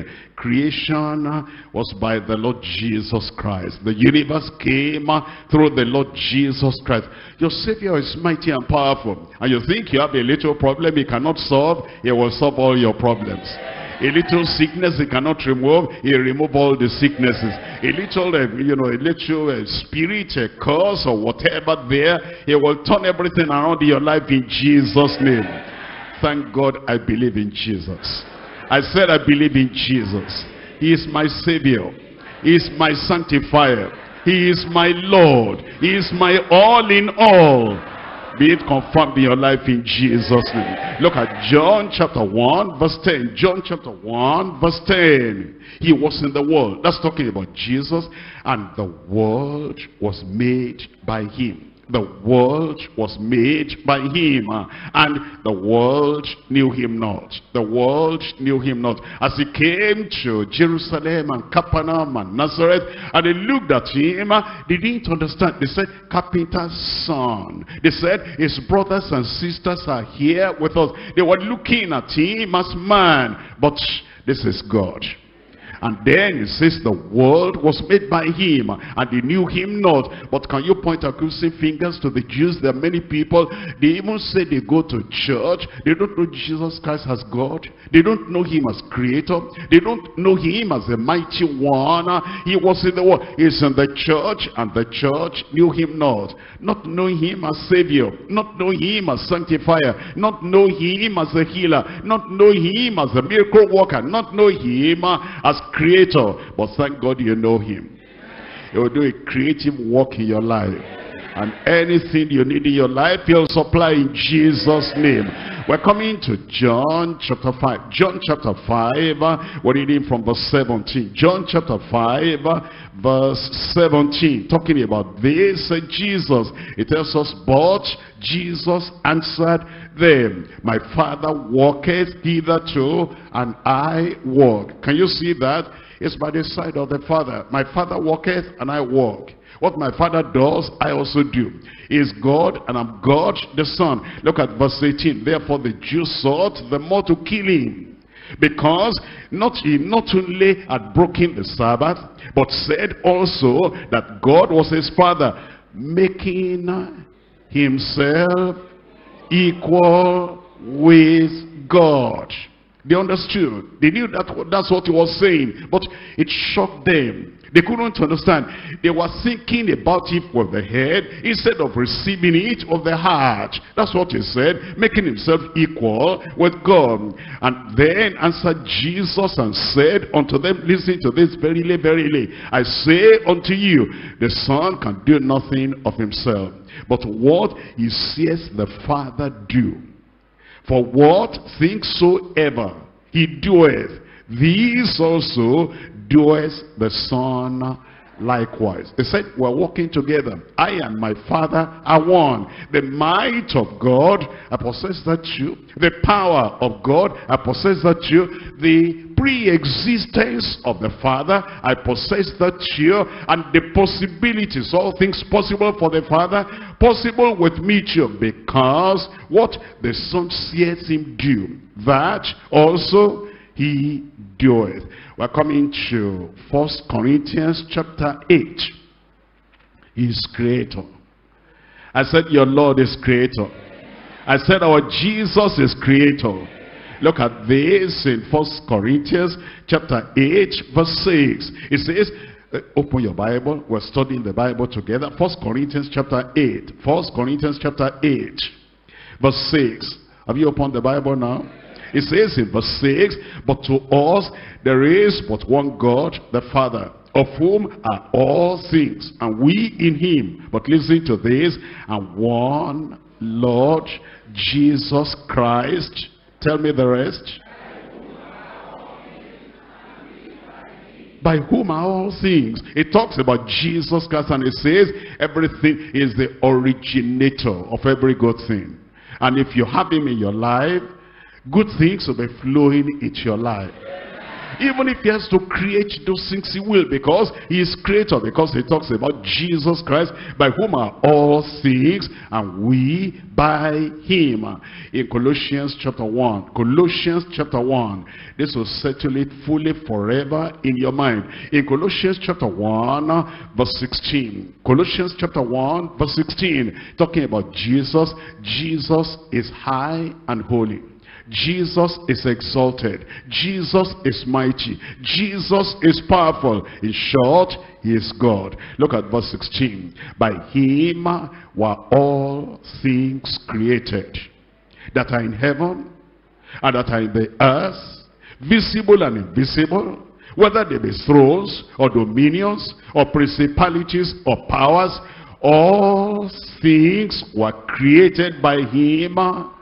creation was by the Lord Jesus Christ. The universe came through the Lord Jesus Christ. Your Savior is mighty and powerful. And you think you have a little problem he cannot solve, he will solve all your problems. A little sickness he cannot remove, he remove all the sicknesses. A little, uh, you know, a little uh, spirit, a curse or whatever there, he will turn everything around in your life in Jesus' name. Thank God I believe in Jesus. I said I believe in Jesus. He is my Savior. He is my sanctifier. He is my Lord. He is my all in all. Be it confirmed in your life in Jesus' name. Look at John chapter one verse ten. John chapter one verse ten. He was in the world. That's talking about Jesus. And the world was made by him. The world was made by him, uh, and the world knew him not. The world knew him not. As he came to Jerusalem and Capernaum and Nazareth, and they looked at him, uh, they didn't understand. They said, carpenter's son. They said, his brothers and sisters are here with us. They were looking at him as man, but this is God. And then it says the world was made by him, and they knew him not. But can you point accusing fingers to the Jews? There are many people, they even say they go to church. They don't know Jesus Christ as God. They don't know him as creator. They don't know him as the mighty one. He was in the world. He's in the church, and the church knew him not. Not knowing him as Savior. Not knowing him as sanctifier. Not knowing him as a healer. Not knowing him as a miracle worker. Not knowing him as creator. But thank God you know him. He will do a creative work in your life, and anything you need in your life he'll supply in Jesus' name. We're coming to John chapter five. John chapter five, uh, we're reading from verse seventeen. John chapter five, uh, verse seventeen, talking about this uh, Jesus. It tells us, but Jesus answered them, my Father walketh hitherto, and I walk. Can you see that? It's by the side of the Father. My Father walketh, and I walk. What my Father does, I also do. He is God, and I'm God the Son. Look at verse eighteen. Therefore the Jews sought the more to kill him, because not he not only had broken the Sabbath, but said also that God was his Father, making himself equal with God. They understood. They knew that that's what he was saying, but it shocked them. They couldn't understand. They were thinking about it with the head instead of receiving it with the heart. That's what he said, making himself equal with God. And then answered Jesus and said unto them, listen to this, verily, verily, I say unto you, the Son can do nothing of himself, but what he sees the Father do. For what things soever he doeth, these also doeth the Son likewise. They said, we're walking together. I and my Father are one. The might of God, I possess that too. The power of God, I possess that too. The pre-existence of the Father, I possess that too. And the possibilities, all things possible for the Father, possible with me too. Because what the Son seeth him do, that also he doeth. We're coming to First Corinthians chapter eight. He is creator. I said your Lord is creator. I said our Jesus is creator. Look at this in First Corinthians chapter eight verse six. It says, uh, open your Bible. We're studying the Bible together. First Corinthians chapter eight. First Corinthians chapter eight verse six. Have you opened the Bible now? It says in verse six, but to us there is but one God, the Father, of whom are all things, and we in him. But listen to this, and one Lord Jesus Christ. Tell me the rest. By whom are all things. It talks about Jesus Christ, and it says everything is the originator of every good thing. And if you have him in your life, good things will be flowing into your life. Even if he has to create those things, he will, because he is creator. Because he talks about Jesus Christ, by whom are all things, and we by him. In Colossians chapter one, Colossians chapter one, this will settle it fully forever in your mind. In Colossians chapter one, verse sixteen, Colossians chapter one, verse sixteen, talking about Jesus. Jesus is high and holy. Jesus is exalted. Jesus is mighty. Jesus is powerful. In short, he is God. Look at verse sixteen. By him were all things created, that are in heaven and that are in the earth, visible and invisible, whether they be thrones or dominions or principalities or powers. All things were created by him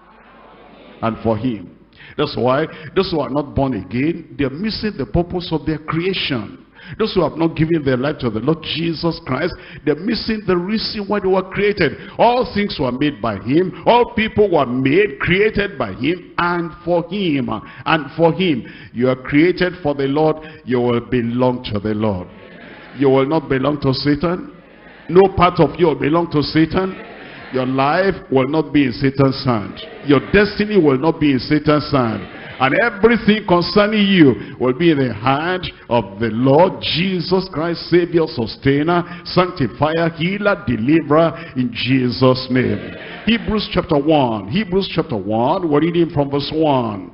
and for him. That's why those who are not born again, they're missing the purpose of their creation. Those who have not given their life to the Lord Jesus Christ, they're missing the reason why they were created. All things were made by him. All people were made, created by him and for him. And for him. You are created for the Lord. You will belong to the Lord. You will not belong to Satan. No part of you will belong to Satan. Your life will not be in Satan's hand. Your destiny will not be in Satan's hand. And everything concerning you will be in the hand of the Lord Jesus Christ, Savior, Sustainer, Sanctifier, Healer, Deliverer, in Jesus' name. Hebrews chapter one. Hebrews chapter one. We're reading from verse one.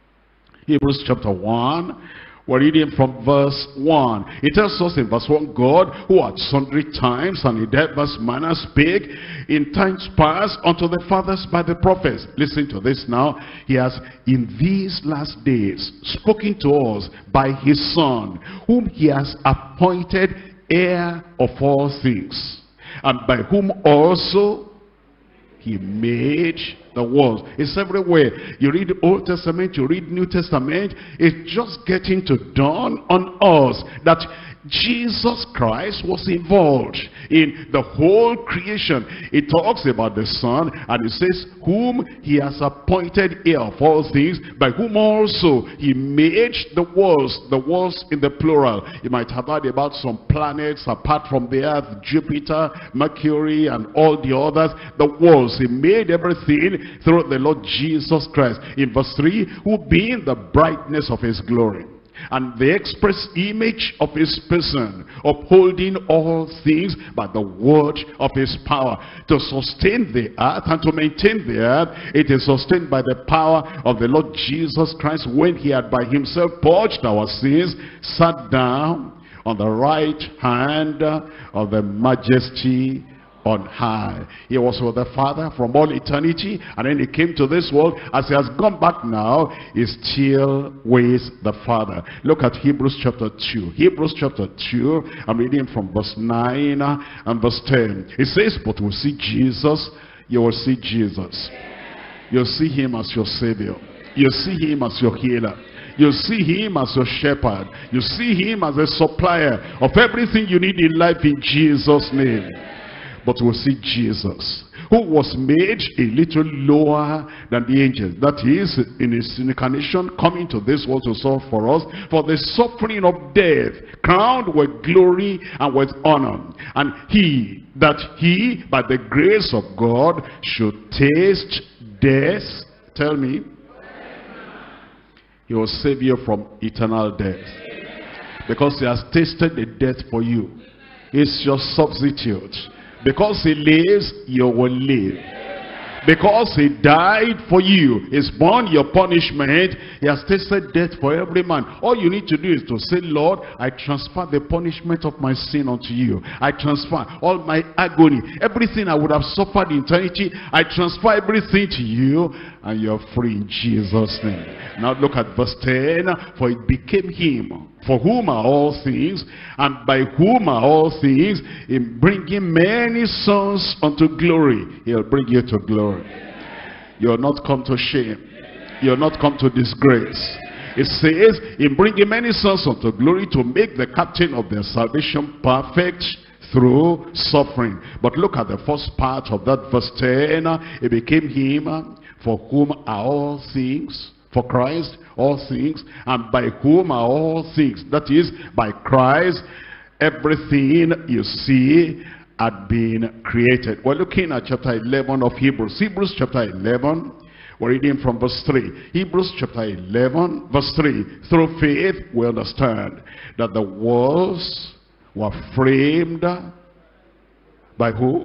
Hebrews chapter one. We're reading from verse one. It tells us in verse one, God, who at sundry times and in diverse manners spake in times past unto the fathers by the prophets. Listen to this now. He has in these last days spoken to us by his Son, whom he has appointed heir of all things, and by whom also he made the world. It's everywhere. You read Old Testament, you read New Testament. It's just getting to dawn on us that Jesus Christ was involved in the whole creation. It talks about the Son, and it says, whom he has appointed heir of all things, by whom also he made the worlds. The worlds in the plural. You might have heard about some planets apart from the earth, Jupiter, Mercury, and all the others. The worlds. He made everything through the Lord Jesus Christ. In verse three, who being the brightness of his glory and the express image of his person, upholding all things by the word of his power, to sustain the earth and to maintain the earth. It is sustained by the power of the Lord Jesus Christ, when he had by himself purged our sins, sat down on the right hand of the majesty on high. He was with the Father from all eternity, and then he came to this world. As he has gone back now, he's still with the Father. Look at Hebrews chapter two. Hebrews chapter two, I'm reading from verse nine and verse ten. It says, but we'll see Jesus. You will see Jesus. You'll see him as your Savior. You'll see him as your healer. You see him as your shepherd. You see him as a supplier of everything you need in life, in Jesus' name. But we'll see Jesus, who was made a little lower than the angels. That is, in his incarnation, coming to this world to suffer for us, for the suffering of death, crowned with glory and with honor. And he, that he, by the grace of God, should taste death. Tell me. He will save you from eternal death. Because he has tasted the death for you. He's your substitute. Because he lives, you will live. Because he died for you, he's borne your punishment. He has tasted death for every man. All you need to do is to say, Lord, I transfer the punishment of my sin unto you. I transfer all my agony, everything I would have suffered in eternity. I transfer everything to you, and you're free in Jesus' name. Now look at verse ten. For it became him, for whom are all things, and by whom are all things, in bringing many sons unto glory. He'll bring you to glory. You'll not come to shame. You'll not come to disgrace. It says, in bringing many sons unto glory, to make the captain of their salvation perfect through suffering. But look at the first part of that verse ten. It became him, for whom are all things, for Christ, all things, and by whom are all things, that is, by Christ, everything you see had been created. We're looking at chapter eleven of Hebrews. Hebrews chapter eleven, we're reading from verse three. Hebrews chapter eleven, verse three. Through faith, we understand that the worlds were framed by who?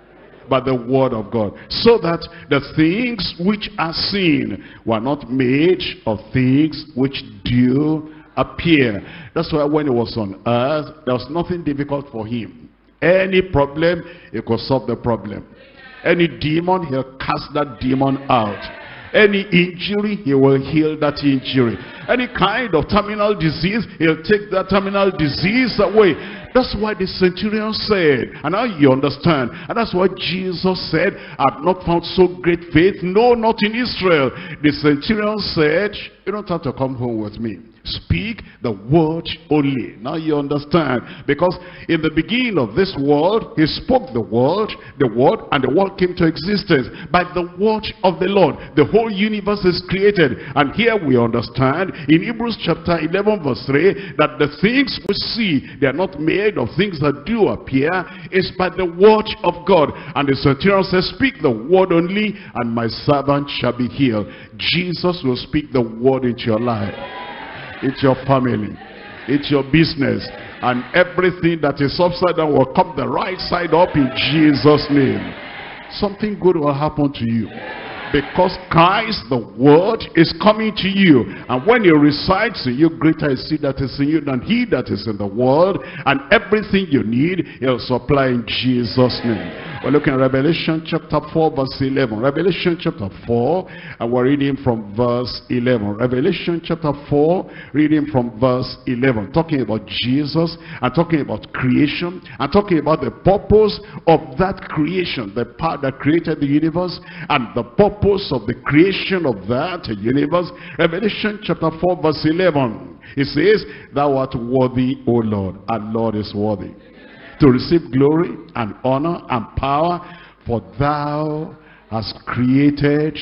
By the word of God. So that the things which are seen were not made of things which do appear. That's why when he was on earth, there was nothing difficult for him. Any problem, he could solve the problem. Any demon, he'll cast that demon out. Any injury, he will heal that injury. Any kind of terminal disease, he'll take that terminal disease away. That's why the centurion said, and now you understand, and that's why Jesus said, I've not found so great faith, no, not in Israel. The centurion said, you don't have to come home with me. Speak the word only. Now you understand. Because in the beginning of this world, he spoke the word, the word, and the world came to existence. By the word of the Lord, the whole universe is created. And here we understand in Hebrews chapter eleven verse three, that the things we see, they are not made of things that do appear. It's by the word of God. And the centurion says, speak the word only, and my servant shall be healed. Jesus will speak the word into your life. It's your family, it's your business, and everything that is upside down will come the right side up in Jesus' name. Something good will happen to you. Because Christ, the word, is coming to you. And when he resides in you, greater is he that is in you than he that is in the world. And everything you need, he'll supply in Jesus' name. We're looking at Revelation chapter four verse eleven. Revelation chapter four, and we're reading from verse eleven. Revelation chapter four, reading from verse eleven. Talking about Jesus, and talking about creation, and talking about the purpose of that creation. The power that created the universe, and the purpose of the creation of that universe. Revelation chapter four verse eleven. It says, thou art worthy, O Lord. Our Lord is worthy to receive glory and honor and power, for thou hast created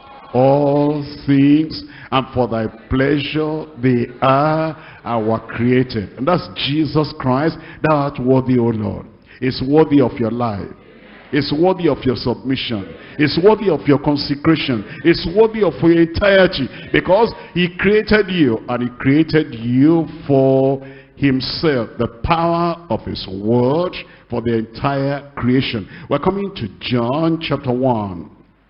all things, and for thy pleasure they are and were created. And that's Jesus Christ. Thou art worthy, O Lord. It's worthy of your life. It's worthy of your submission. It's worthy of your consecration. It's worthy of your entirety, because he created you, and he created you for himself. The power of his word for the entire creation. We're coming to John chapter one.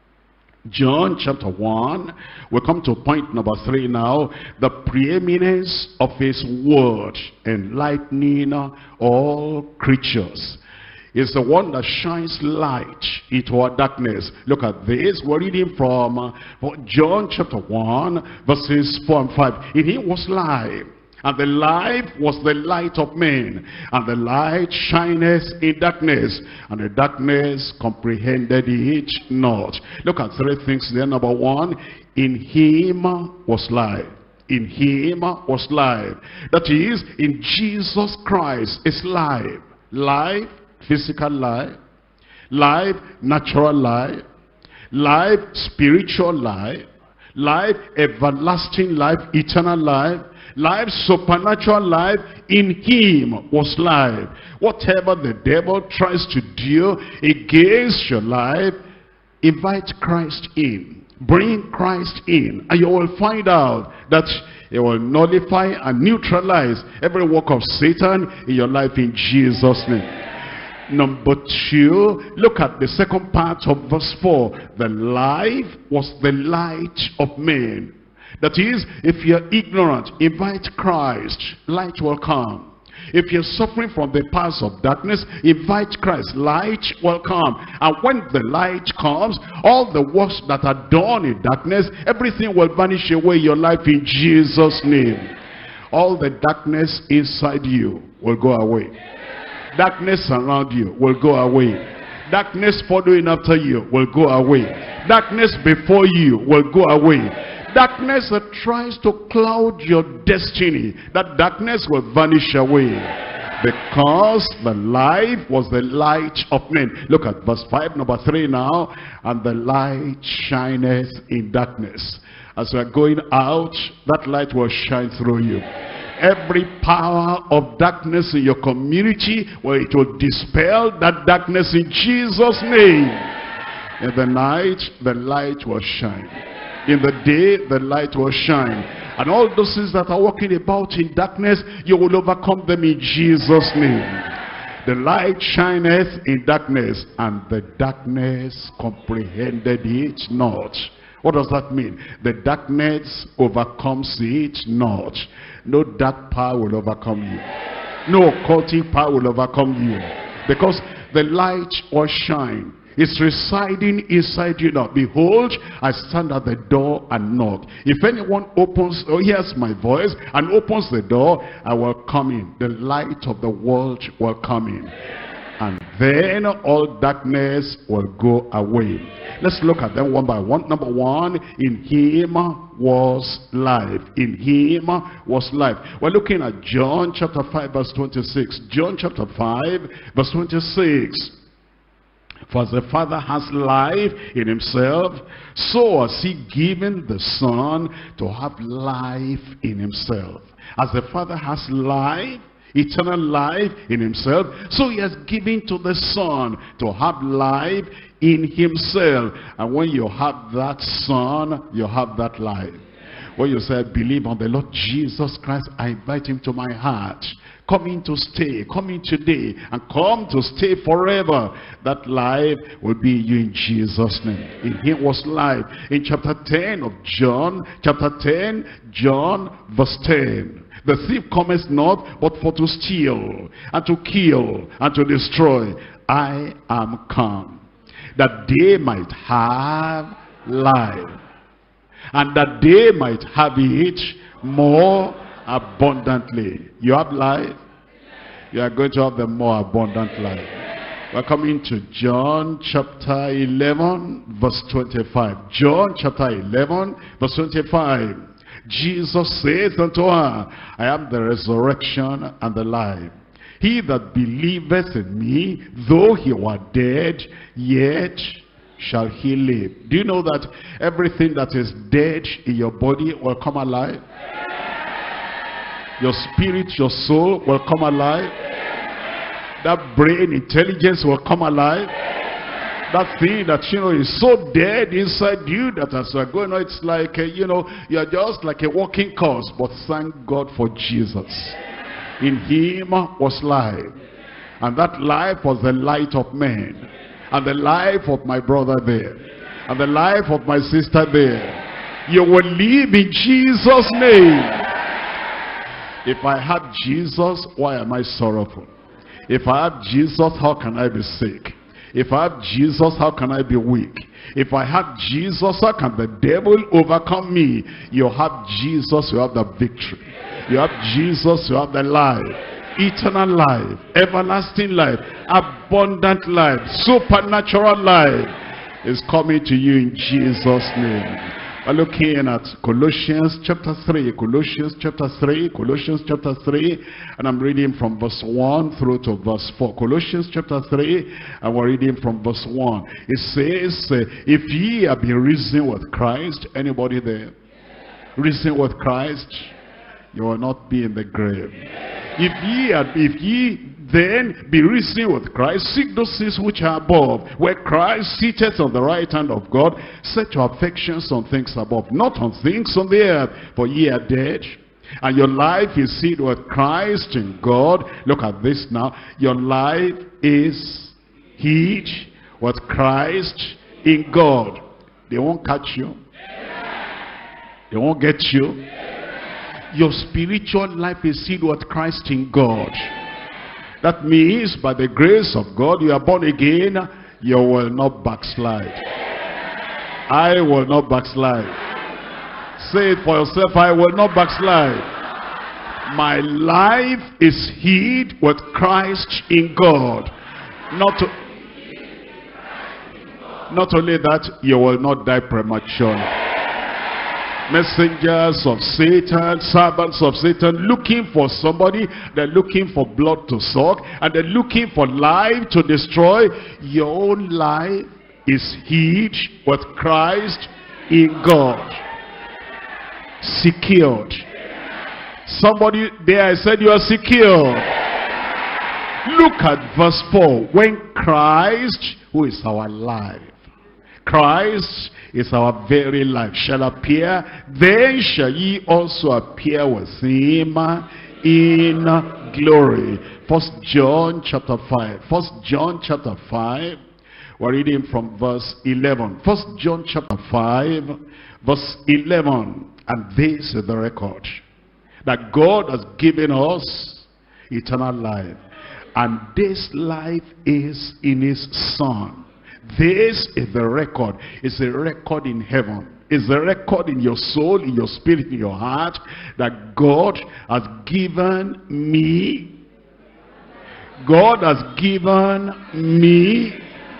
John chapter one. We come to point number three now. The preeminence of his word enlightening all creatures. Is the one that shines light into our darkness. Look at this. We're reading from uh, John chapter one, verses four and five. In him was life, and the life was the light of men. And the light shineth in darkness, and the darkness comprehended it not. Look at three things there. Number one, in him was life. In him was life. That is, in Jesus Christ is life. Life, physical life, life, natural life, life, spiritual life, life, everlasting life, eternal life, life, supernatural life. In him was life. Whatever the devil tries to do against your life, invite Christ in. Bring Christ in, and you will find out that it will nullify and neutralize every work of Satan in your life in Jesus' name. Number two, look at the second part of verse four. The life was the light of men. That is, if you're ignorant, invite Christ. Light will come. If you're suffering from the powers of darkness, invite Christ. Light will come. And when the light comes, all the works that are done in darkness, everything will vanish away in your life in Jesus' name. All the darkness inside you will go away. Darkness around you will go away. Darkness following after you will go away. Darkness before you will go away. Darkness that tries to cloud your destiny, that darkness will vanish away. Because the life was the light of men. Look at verse five, number three now. And the light shineth in darkness, As you are going out, that light will shine through you. Every power of darkness in your community, well, it will dispel that darkness in Jesus' name. In the night, the light will shine. In the day, the light will shine. And all those things that are walking about in darkness, you will overcome them in Jesus' name. The light shineth in darkness, and the darkness comprehended it not. What does that mean? The darkness overcomes it not. No dark power will overcome you. No occultic power will overcome you. Because the light will shine. It's residing inside you now. Behold, I stand at the door and knock. If anyone opens or hears my voice and opens the door, I will come in. The light of the world will come in. And then all darkness will go away. Let's look at them one by one. Number one, in him was life. In him was life. We're looking at John chapter five verse twenty-six. John chapter five verse twenty-six. For as the Father has life in himself, so has he given the Son to have life in himself. As the Father has life, eternal life in himself, so he has given to the Son to have life in himself. And when you have that Son, you have that life. When you say, I believe on the Lord Jesus Christ, I invite him to my heart. Come in to stay, come in today, and come to stay forever. That life will be you in Jesus' name. In him was life. In chapter ten of John, chapter ten, John verse ten. The thief cometh not, but for to steal, and to kill, and to destroy. I am come, that they might have life, and that they might have it more abundantly. You have life, you are going to have the more abundant life. We're coming to John chapter eleven verse twenty-five. John chapter eleven verse twenty-five. Jesus saith unto her, I am the resurrection and the life. He that believeth in me, though he were dead, yet shall he live. Do you know that everything that is dead in your body will come alive? Your spirit, your soul will come alive. That brain intelligence will come alive. That thing that, you know, is so dead inside you that as you're going on, it's like, a, you know, you're just like a walking corpse. But thank God for Jesus. In him was life. And that life was the light of men. And the life of my brother there. And the life of my sister there. You will live in Jesus' name. If I have Jesus, why am I sorrowful? If I have Jesus, how can I be sick? If I have Jesus, how can I be weak? If I have Jesus, how can the devil overcome me? You have Jesus, you have the victory. You have Jesus, you have the life. Eternal life, everlasting life, abundant life, supernatural life is coming to you in Jesus' name. We're looking at Colossians chapter three, Colossians chapter three, Colossians chapter three, and I'm reading from verse one through to verse four. Colossians chapter three, and we're reading from verse one. It says, if ye have been risen with Christ, anybody there? Risen with Christ, you will not be in the grave. If ye, have, if ye then be risen with Christ, seek those things which are above, where Christ sitteth on the right hand of God. Set your affections on things above, not on things on the earth, for ye are dead, and your life is hid with Christ in God. Look at this now. Your life is hid with Christ in God. They won't catch you. They won't get you. Your spiritual life is hid with Christ in God. That means by the grace of God, you are born again, you will not backslide. I will not backslide. Say it for yourself, I will not backslide. My life is hid with Christ in God. Not, to, not only that, you will not die prematurely. Messengers of Satan, servants of Satan, looking for somebody. They're looking for blood to suck, and they're looking for life to destroy. Your own life is hid with Christ in God. Secured. Somebody there, I said you are secure. Look at verse four. When Christ, who is our life, Christ is our very life, shall appear, then shall ye also appear with him in glory. First John chapter five. First John chapter five. We're reading from verse eleven. First John chapter five, verse eleven. And this is the record, that God has given us eternal life, and this life is in his Son. This is the record. It's a record in heaven. It's a record in your soul, in your spirit, in your heart, that God has given me. God has given me.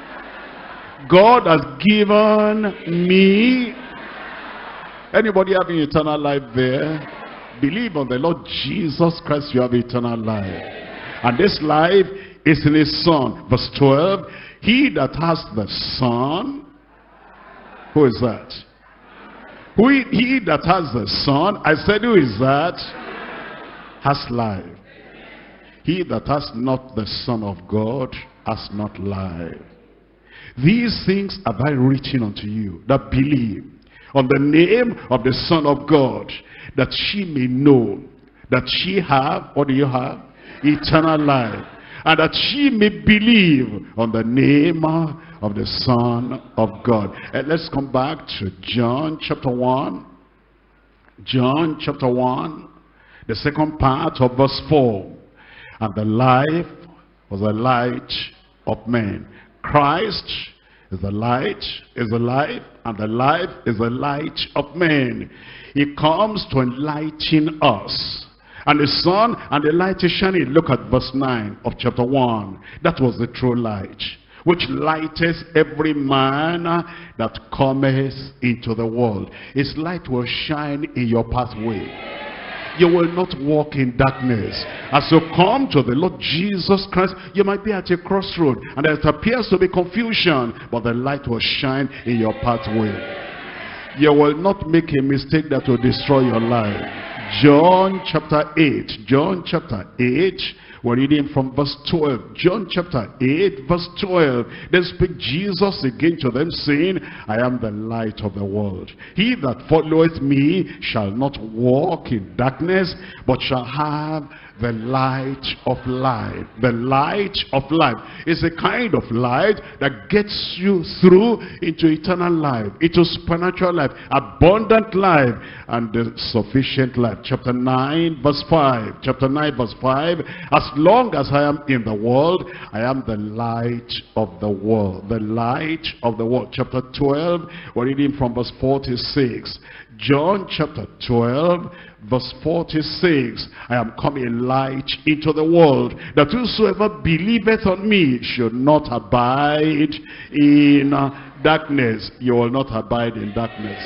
God has given me. Anybody having eternal life there? Believe on the Lord Jesus Christ, you have eternal life. And this life is in his Son. Verse twelve. He that has the Son, who is that? Who he, he that has the Son, I said, who is that? Has life. He that has not the Son of God has not life. These things have I written unto you that believe on the name of the Son of God, that she may know that she have, what do you have? Eternal life. And that she may believe on the name of the Son of God. And let's come back to John chapter one. John chapter one, the second part of verse four. And the life was the light of men. Christ is the light, is the life, and the life is the light of men. He comes to enlighten us. And the sun and the light is shining. Look at verse nine of chapter one. That was the true light, which lighteth every man that cometh into the world. His light will shine in your pathway. You will not walk in darkness. As you come to the Lord Jesus Christ, you might be at a crossroad, and it appears to be confusion, but the light will shine in your pathway. You will not make a mistake that will destroy your life. John chapter eight. John chapter eight. We're reading from verse twelve. John chapter eight, verse twelve. Then spake Jesus again to them, saying, I am the light of the world. He that followeth me shall not walk in darkness, but shall have the light of life. The light of life is a kind of light that gets you through into eternal life, into supernatural life, abundant life, and the sufficient life. Chapter nine, verse five. Chapter nine, verse five. As long as I am in the world, I am the light of the world. The light of the world. Chapter twelve, we're reading from verse forty-six. John chapter twelve, verse forty-six. I am come a light into the world, that whosoever believeth on me should not abide in darkness. You will not abide in darkness.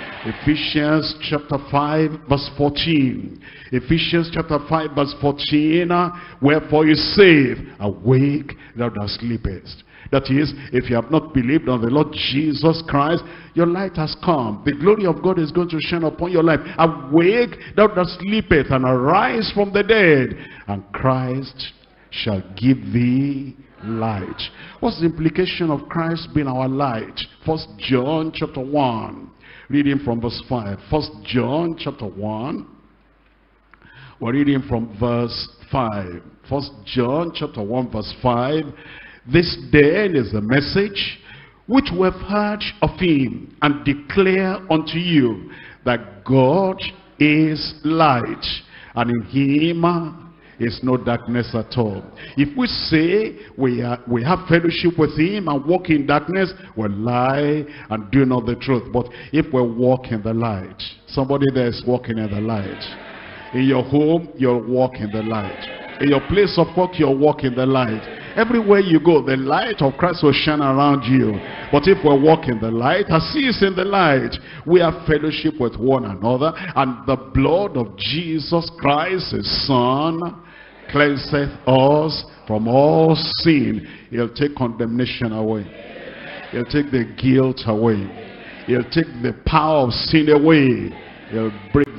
Ephesians chapter five, verse fourteen. Ephesians chapter five, verse fourteen. Wherefore you say, awake, thou that sleepest. That is, if you have not believed on the Lord Jesus Christ, your light has come. The glory of God is going to shine upon your life. Awake, thou that sleepeth, and arise from the dead, and Christ shall give thee light. What's the implication of Christ being our light? First John chapter one, reading from verse five. First John chapter one, we're reading from verse five. First John chapter one, verse five. This then is the message which we have heard of him, and declare unto you, that God is light, and in him is no darkness at all. If we say we, are, we have fellowship with him and walk in darkness, we lie and do not the truth. But if we walk in the light, somebody there is walking in the light. In your home, you'll walk in the light. In your place of work, you'll walk in the light. Everywhere you go, the light of Christ will shine around you. But if we walk in the light, as he is in the light, we have fellowship with one another, and the blood of Jesus Christ, his Son, cleanseth us from all sin. He'll take condemnation away. He'll take the guilt away. He'll take the power of sin away. He'll break the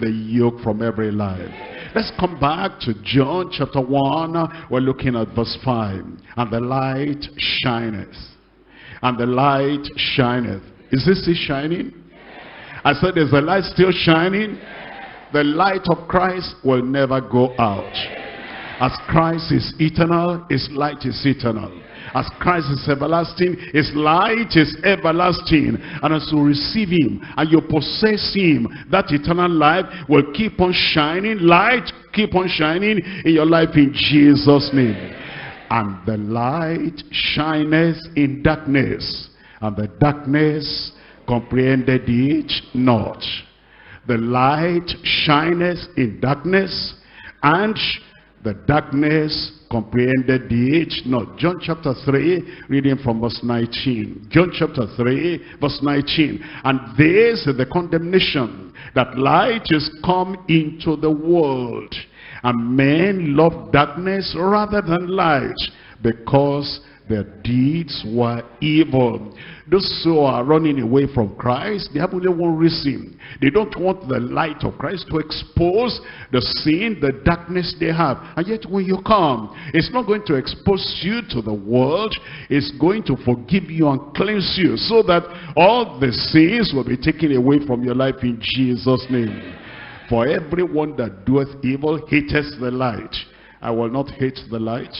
the yoke from every life. Let's come back to John chapter one. We're looking at verse five. And the light shineth. And the light shineth. Is this still shining? I said, is the light still shining? The light of Christ will never go out. As Christ is eternal, his light is eternal. As Christ is everlasting, his light is everlasting. And as you receive him and you possess him, that eternal life will keep on shining. Light keep on shining in your life in Jesus' name. And the light shineth in darkness, and the darkness comprehended it not. The light shineth in darkness, and the darkness comprehended it not. John chapter three, reading from verse nineteen. John chapter three, verse nineteen. And this is the condemnation, that light is come into the world, and men love darkness rather than light, because their deeds were evil. Those who are running away from Christ, they have only one reason. They don't want the light of Christ to expose the sin, the darkness they have. And yet when you come, it's not going to expose you to the world. It's going to forgive you and cleanse you, so that all the sins will be taken away from your life in Jesus' name. For everyone that doeth evil hateth the light. I will not hate the light.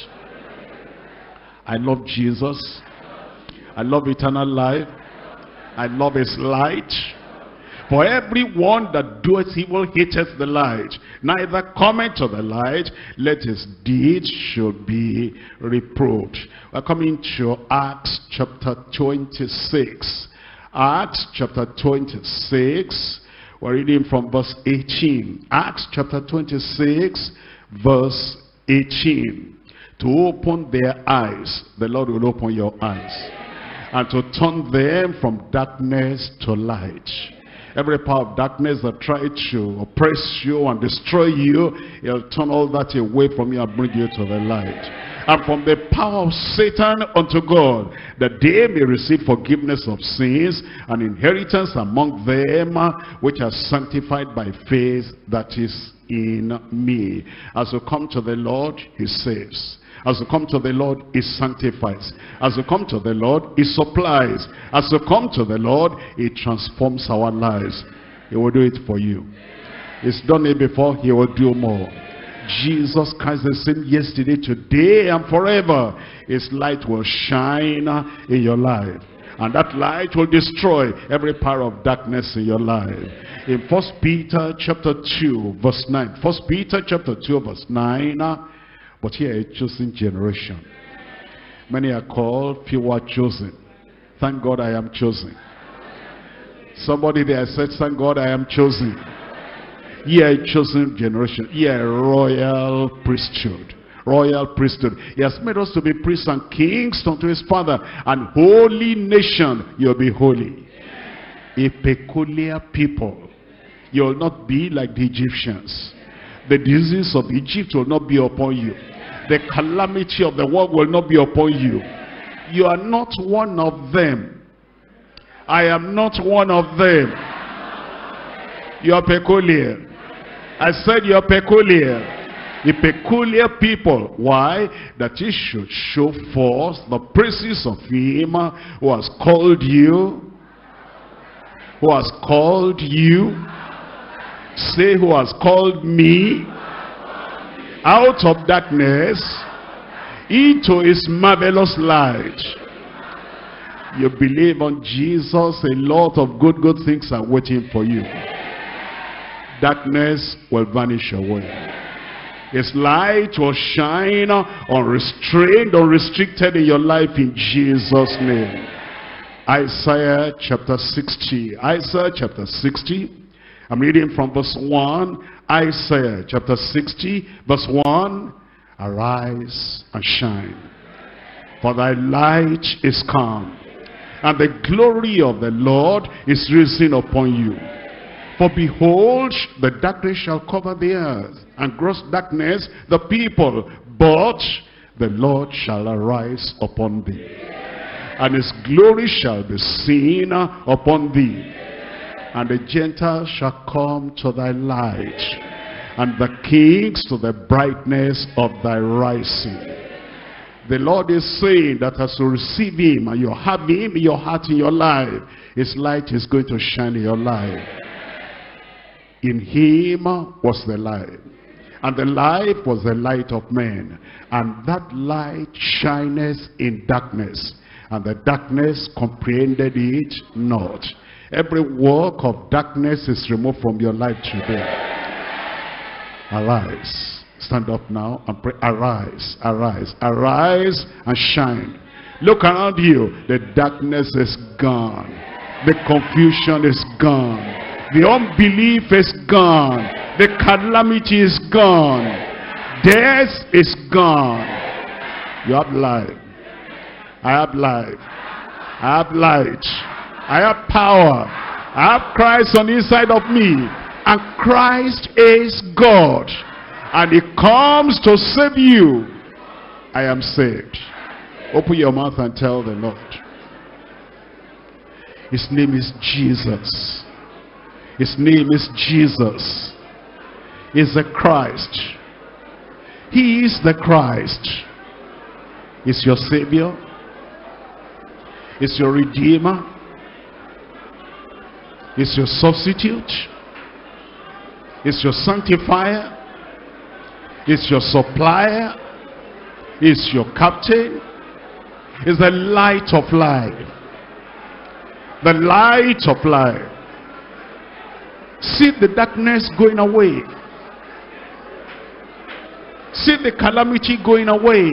I love Jesus. I love eternal life. I love his light. For everyone that doeth evil hateth the light, neither cometh to the light, let his deeds should be reproved. We're coming to Acts chapter twenty-six. Acts chapter twenty-six. We're reading from verse eighteen. Acts chapter twenty-six, verse eighteen. To open their eyes, the Lord will open your eyes, and to turn them from darkness to light. Every power of darkness that tried to oppress you and destroy you, he'll turn all that away from you and bring you to the light. And from the power of Satan unto God, that they may receive forgiveness of sins and inheritance among them which are sanctified by faith that is in me. As you come to the Lord, he saves. As you come to the Lord, he sanctifies. As you come to the Lord, he supplies. As you come to the Lord, he transforms our lives. He will do it for you. He's done it before, he will do more. Jesus Christ is the same yesterday, today, and forever. His light will shine in your life. And that light will destroy every power of darkness in your life. In First Peter chapter two, verse nine. First Peter chapter two, verse nine. But here a chosen generation. Many are called, few are chosen. Thank God I am chosen. Somebody there said, thank God I am chosen. Ye are a chosen generation. Ye are a royal priesthood. Royal priesthood. He has made us to be priests and kings unto his Father. And holy nation, you'll be holy. A peculiar people. You will not be like the Egyptians. The disease of Egypt will not be upon you. The calamity of the world will not be upon you. You are not one of them. I am not one of them. You are peculiar. I said you are peculiar. A peculiar people. Why? That you should show forth the praises of him who has called you. Who has called you. Say, who has called me out of darkness into his marvelous light. You believe on Jesus, a lot of good, good things are waiting for you. Darkness will vanish away. His light will shine unrestrained, unrestricted in your life in Jesus' name. Isaiah chapter sixty. Isaiah chapter sixty. I'm reading from verse one. Isaiah chapter sixty, verse one. Arise and shine, for thy light is come, and the glory of the Lord is risen upon you. For behold, the darkness shall cover the earth, and gross darkness the people, but the Lord shall arise upon thee, and his glory shall be seen upon thee. And the Gentiles shall come to thy light, and the kings to the brightness of thy rising. The Lord is saying that as you receive him and you have him in your heart, in your life, his light is going to shine in your life. In him was the light, and the light was the light of men, and that light shineth in darkness, and the darkness comprehended it not. Every work of darkness is removed from your life today. Arise. Stand up now and pray. Arise, arise, arise and shine. Look around you. The darkness is gone. The confusion is gone. The unbelief is gone. The calamity is gone. Death is gone. You have life. I have life. I have light. I have power. I have Christ on the inside of me. And Christ is God. And he comes to save you. I am saved. Open your mouth and tell the Lord. His name is Jesus. His name is Jesus. He's the Christ. He is the Christ. He's your Savior. He's your Redeemer. He's your substitute. He's your sanctifier. He's your supplier. He's your captain. He's the light of life. The light of life. See the darkness going away. See the calamity going away.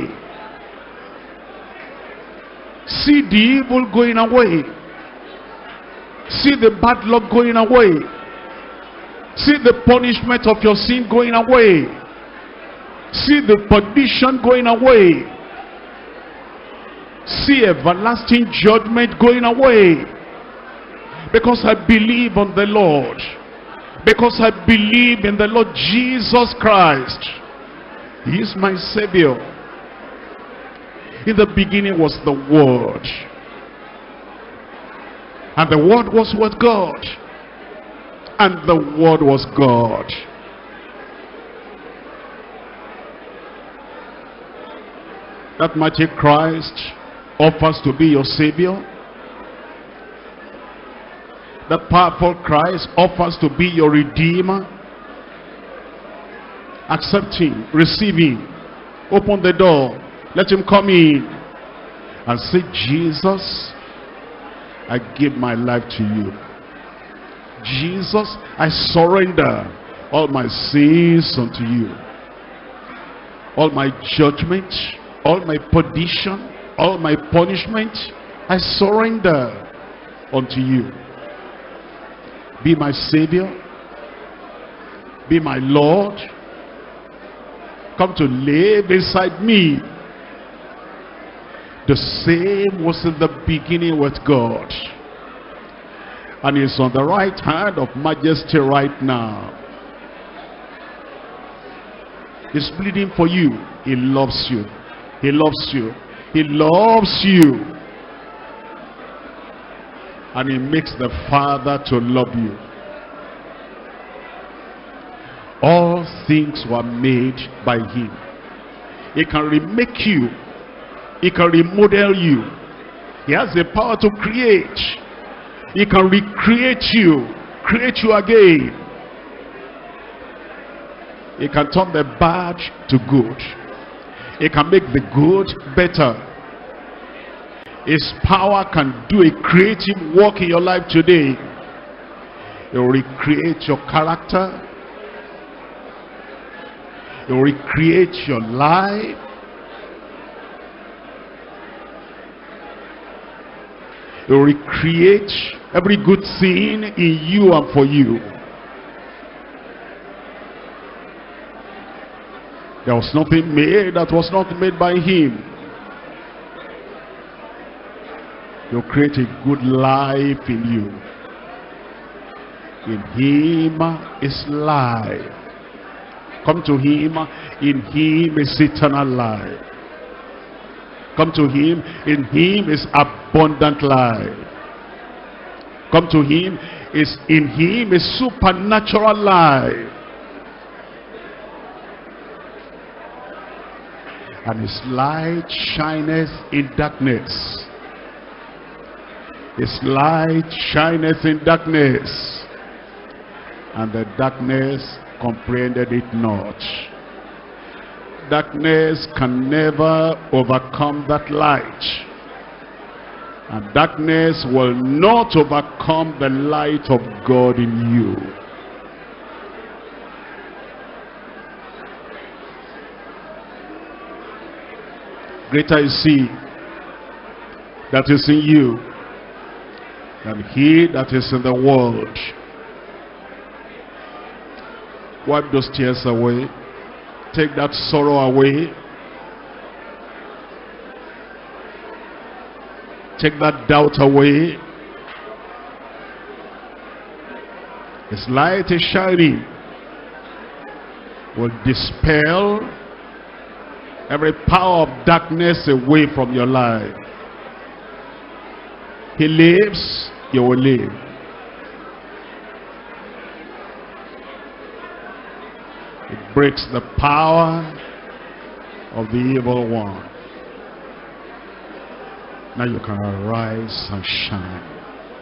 See the evil going away. See the bad luck going away. See the punishment of your sin going away. See the perdition going away. See everlasting judgment going away. Because I believe on the Lord. Because I believe in the Lord Jesus Christ. He is my Savior. In the beginning was the Word. And the Word was with God. And the Word was God. That mighty Christ offers to be your Savior. That powerful Christ offers to be your Redeemer. Accept him, receive him, open the door, let him come in and say, Jesus, I give my life to you. Jesus, I surrender all my sins unto you. All my judgment, all my perdition, all my punishment, I surrender unto you. Be my Savior. Be my Lord. Come to live inside me. The same was in the beginning with God. And he's on the right hand of majesty right now. He's pleading for you. He loves you. He loves you. He loves you. And he makes the Father to love you. All things were made by him. He can remake you. He can remodel you. He has the power to create. He can recreate you. Create you again. He can turn the bad to good. He can make the good better. His power can do a creative work in your life today. He will recreate your character. He will recreate your life. He will recreate every good thing in you and for you. There was nothing made that was not made by him. He'll create a good life in you. In him is life. Come to him. In him is eternal life. Come to him. In him is abundant life. come to him, is in him a supernatural life. And his light shineth in darkness. His light shineth in darkness, and the darkness comprehended it not. Darkness can never overcome that light, and darkness will not overcome the light of God in you. Greater is he that is in you than he that is in the world. Wipe those tears away. Take that sorrow away. Take that doubt away. His light is shining. Will dispel every power of darkness away from your life. He lives, you will live. It breaks the power of the evil one. Now you can arise and shine.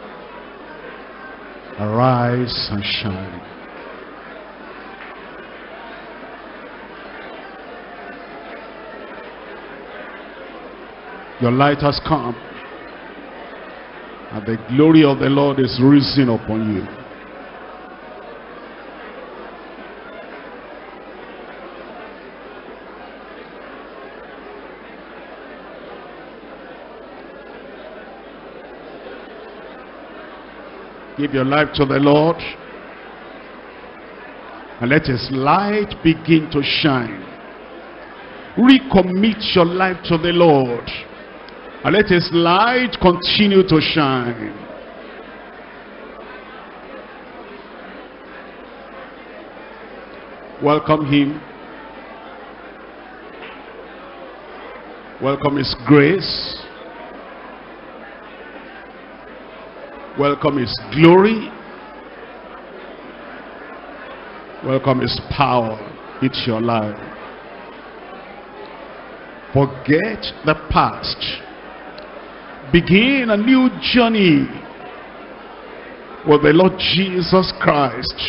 Arise and shine. Your light has come, and the glory of the Lord is risen upon you. Give your life to the Lord, and let his light begin to shine. Recommit your life to the Lord, and let his light continue to shine. Welcome him. Welcome his grace. Welcome his glory. Welcome his power. It's your life. Forget the past. Begin a new journey with the Lord Jesus Christ.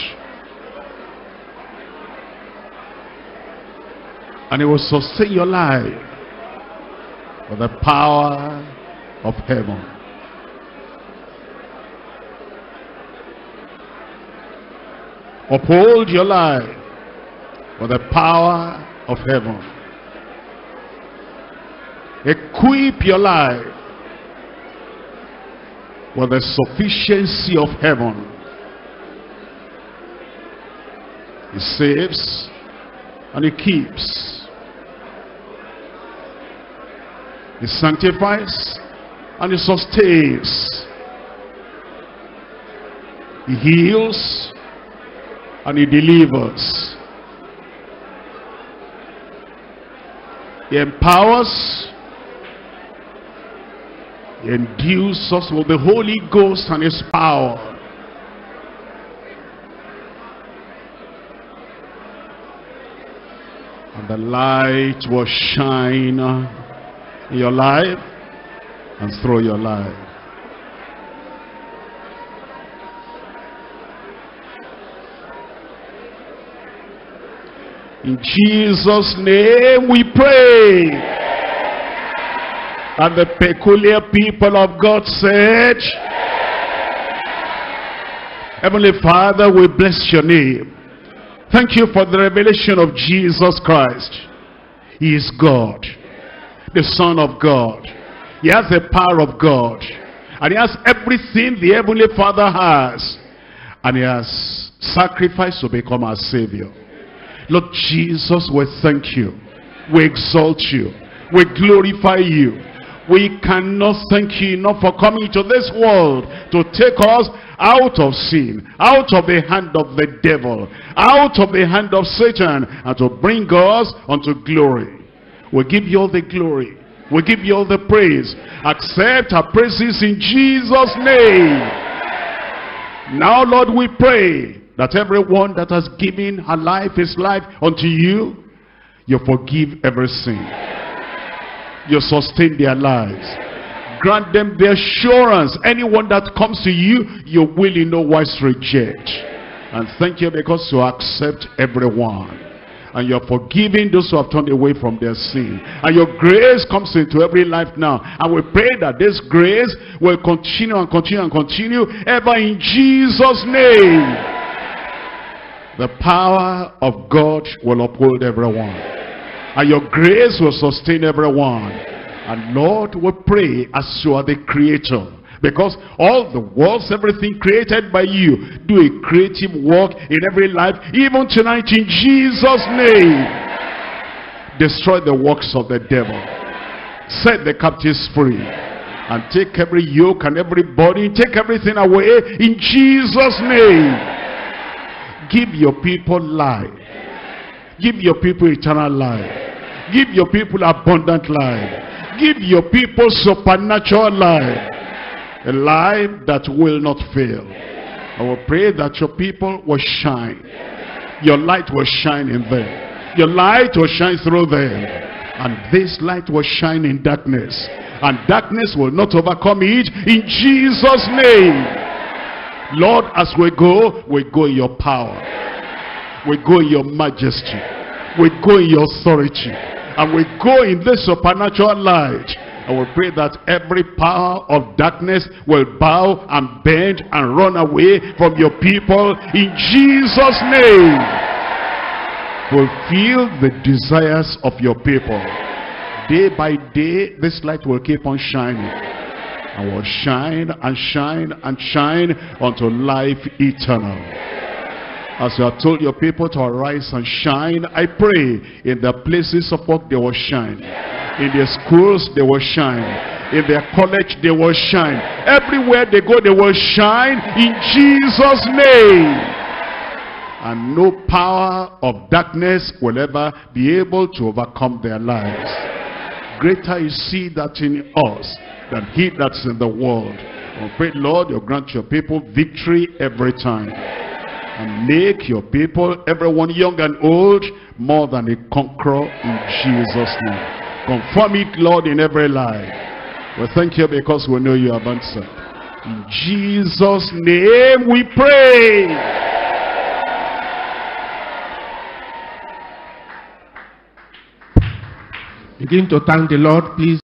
And he will sustain your life with the power of heaven. Uphold your life with the power of heaven. Equip your life with the sufficiency of heaven. He saves and he keeps. He sanctifies and he sustains. He heals and he delivers. He empowers. He endues us with the Holy Ghost and his power. And the light will shine in your life and through your life. In Jesus' name we pray. And the peculiar people of God said, Heavenly Father, we bless your name. Thank you for the revelation of Jesus Christ. He is God, the Son of God. He has the power of God. And he has everything the Heavenly Father has. And he has sacrificed to become our Savior. Lord Jesus, we thank you. We exalt you. We glorify you. We cannot thank you enough for coming to this world to take us out of sin, out of the hand of the devil, out of the hand of Satan, and to bring us unto glory. We give you all the glory. We give you all the praise. Accept our praises in Jesus' name. Now, Lord, we pray that everyone that has given her life, his life unto you, you forgive every sin. You sustain their lives. Grant them the assurance. Anyone that comes to you, you will in no wise reject. And thank you because you accept everyone. And you're forgiving those who have turned away from their sin. And your grace comes into every life now. And we pray that this grace will continue and continue and continue ever in Jesus' name. The power of God will uphold everyone. And your grace will sustain everyone. And Lord, we pray as you are the creator. Because all the worlds, everything created by you, do a creative work in every life, even tonight in Jesus' name. Destroy the works of the devil. Set the captives free. And take every yoke and every burden, take everything away in Jesus' name. Give your people life. Give your people eternal life. Give your people abundant life. Give your people supernatural life. A life that will not fail. I will pray that your people will shine. Your light will shine in them. Your light will shine through them. And this light will shine in darkness. And darkness will not overcome it in Jesus' name. Lord, as we go, we go in your power. We go in your majesty. We go in your authority. And we go in this supernatural light. And we pray that every power of darkness will bow and bend and run away from your people in Jesus' name. Fulfill the desires of your people. Day by day, this light will keep on shining. And will shine and shine and shine unto life eternal. As you have told your people to arise and shine, I pray in the places of work they will shine. In their schools they will shine. In their college they will shine. Everywhere they go they will shine in Jesus' name. And no power of darkness will ever be able to overcome their lives. Greater is he that's in us than he that's in the world. I pray, Lord, you grant your people victory every time. And make your people, everyone young and old, more than a conqueror in Jesus' name. Confirm it, Lord, in every life. We thank you because we know you have answered. In Jesus' name we pray. Begin to thank the Lord, please.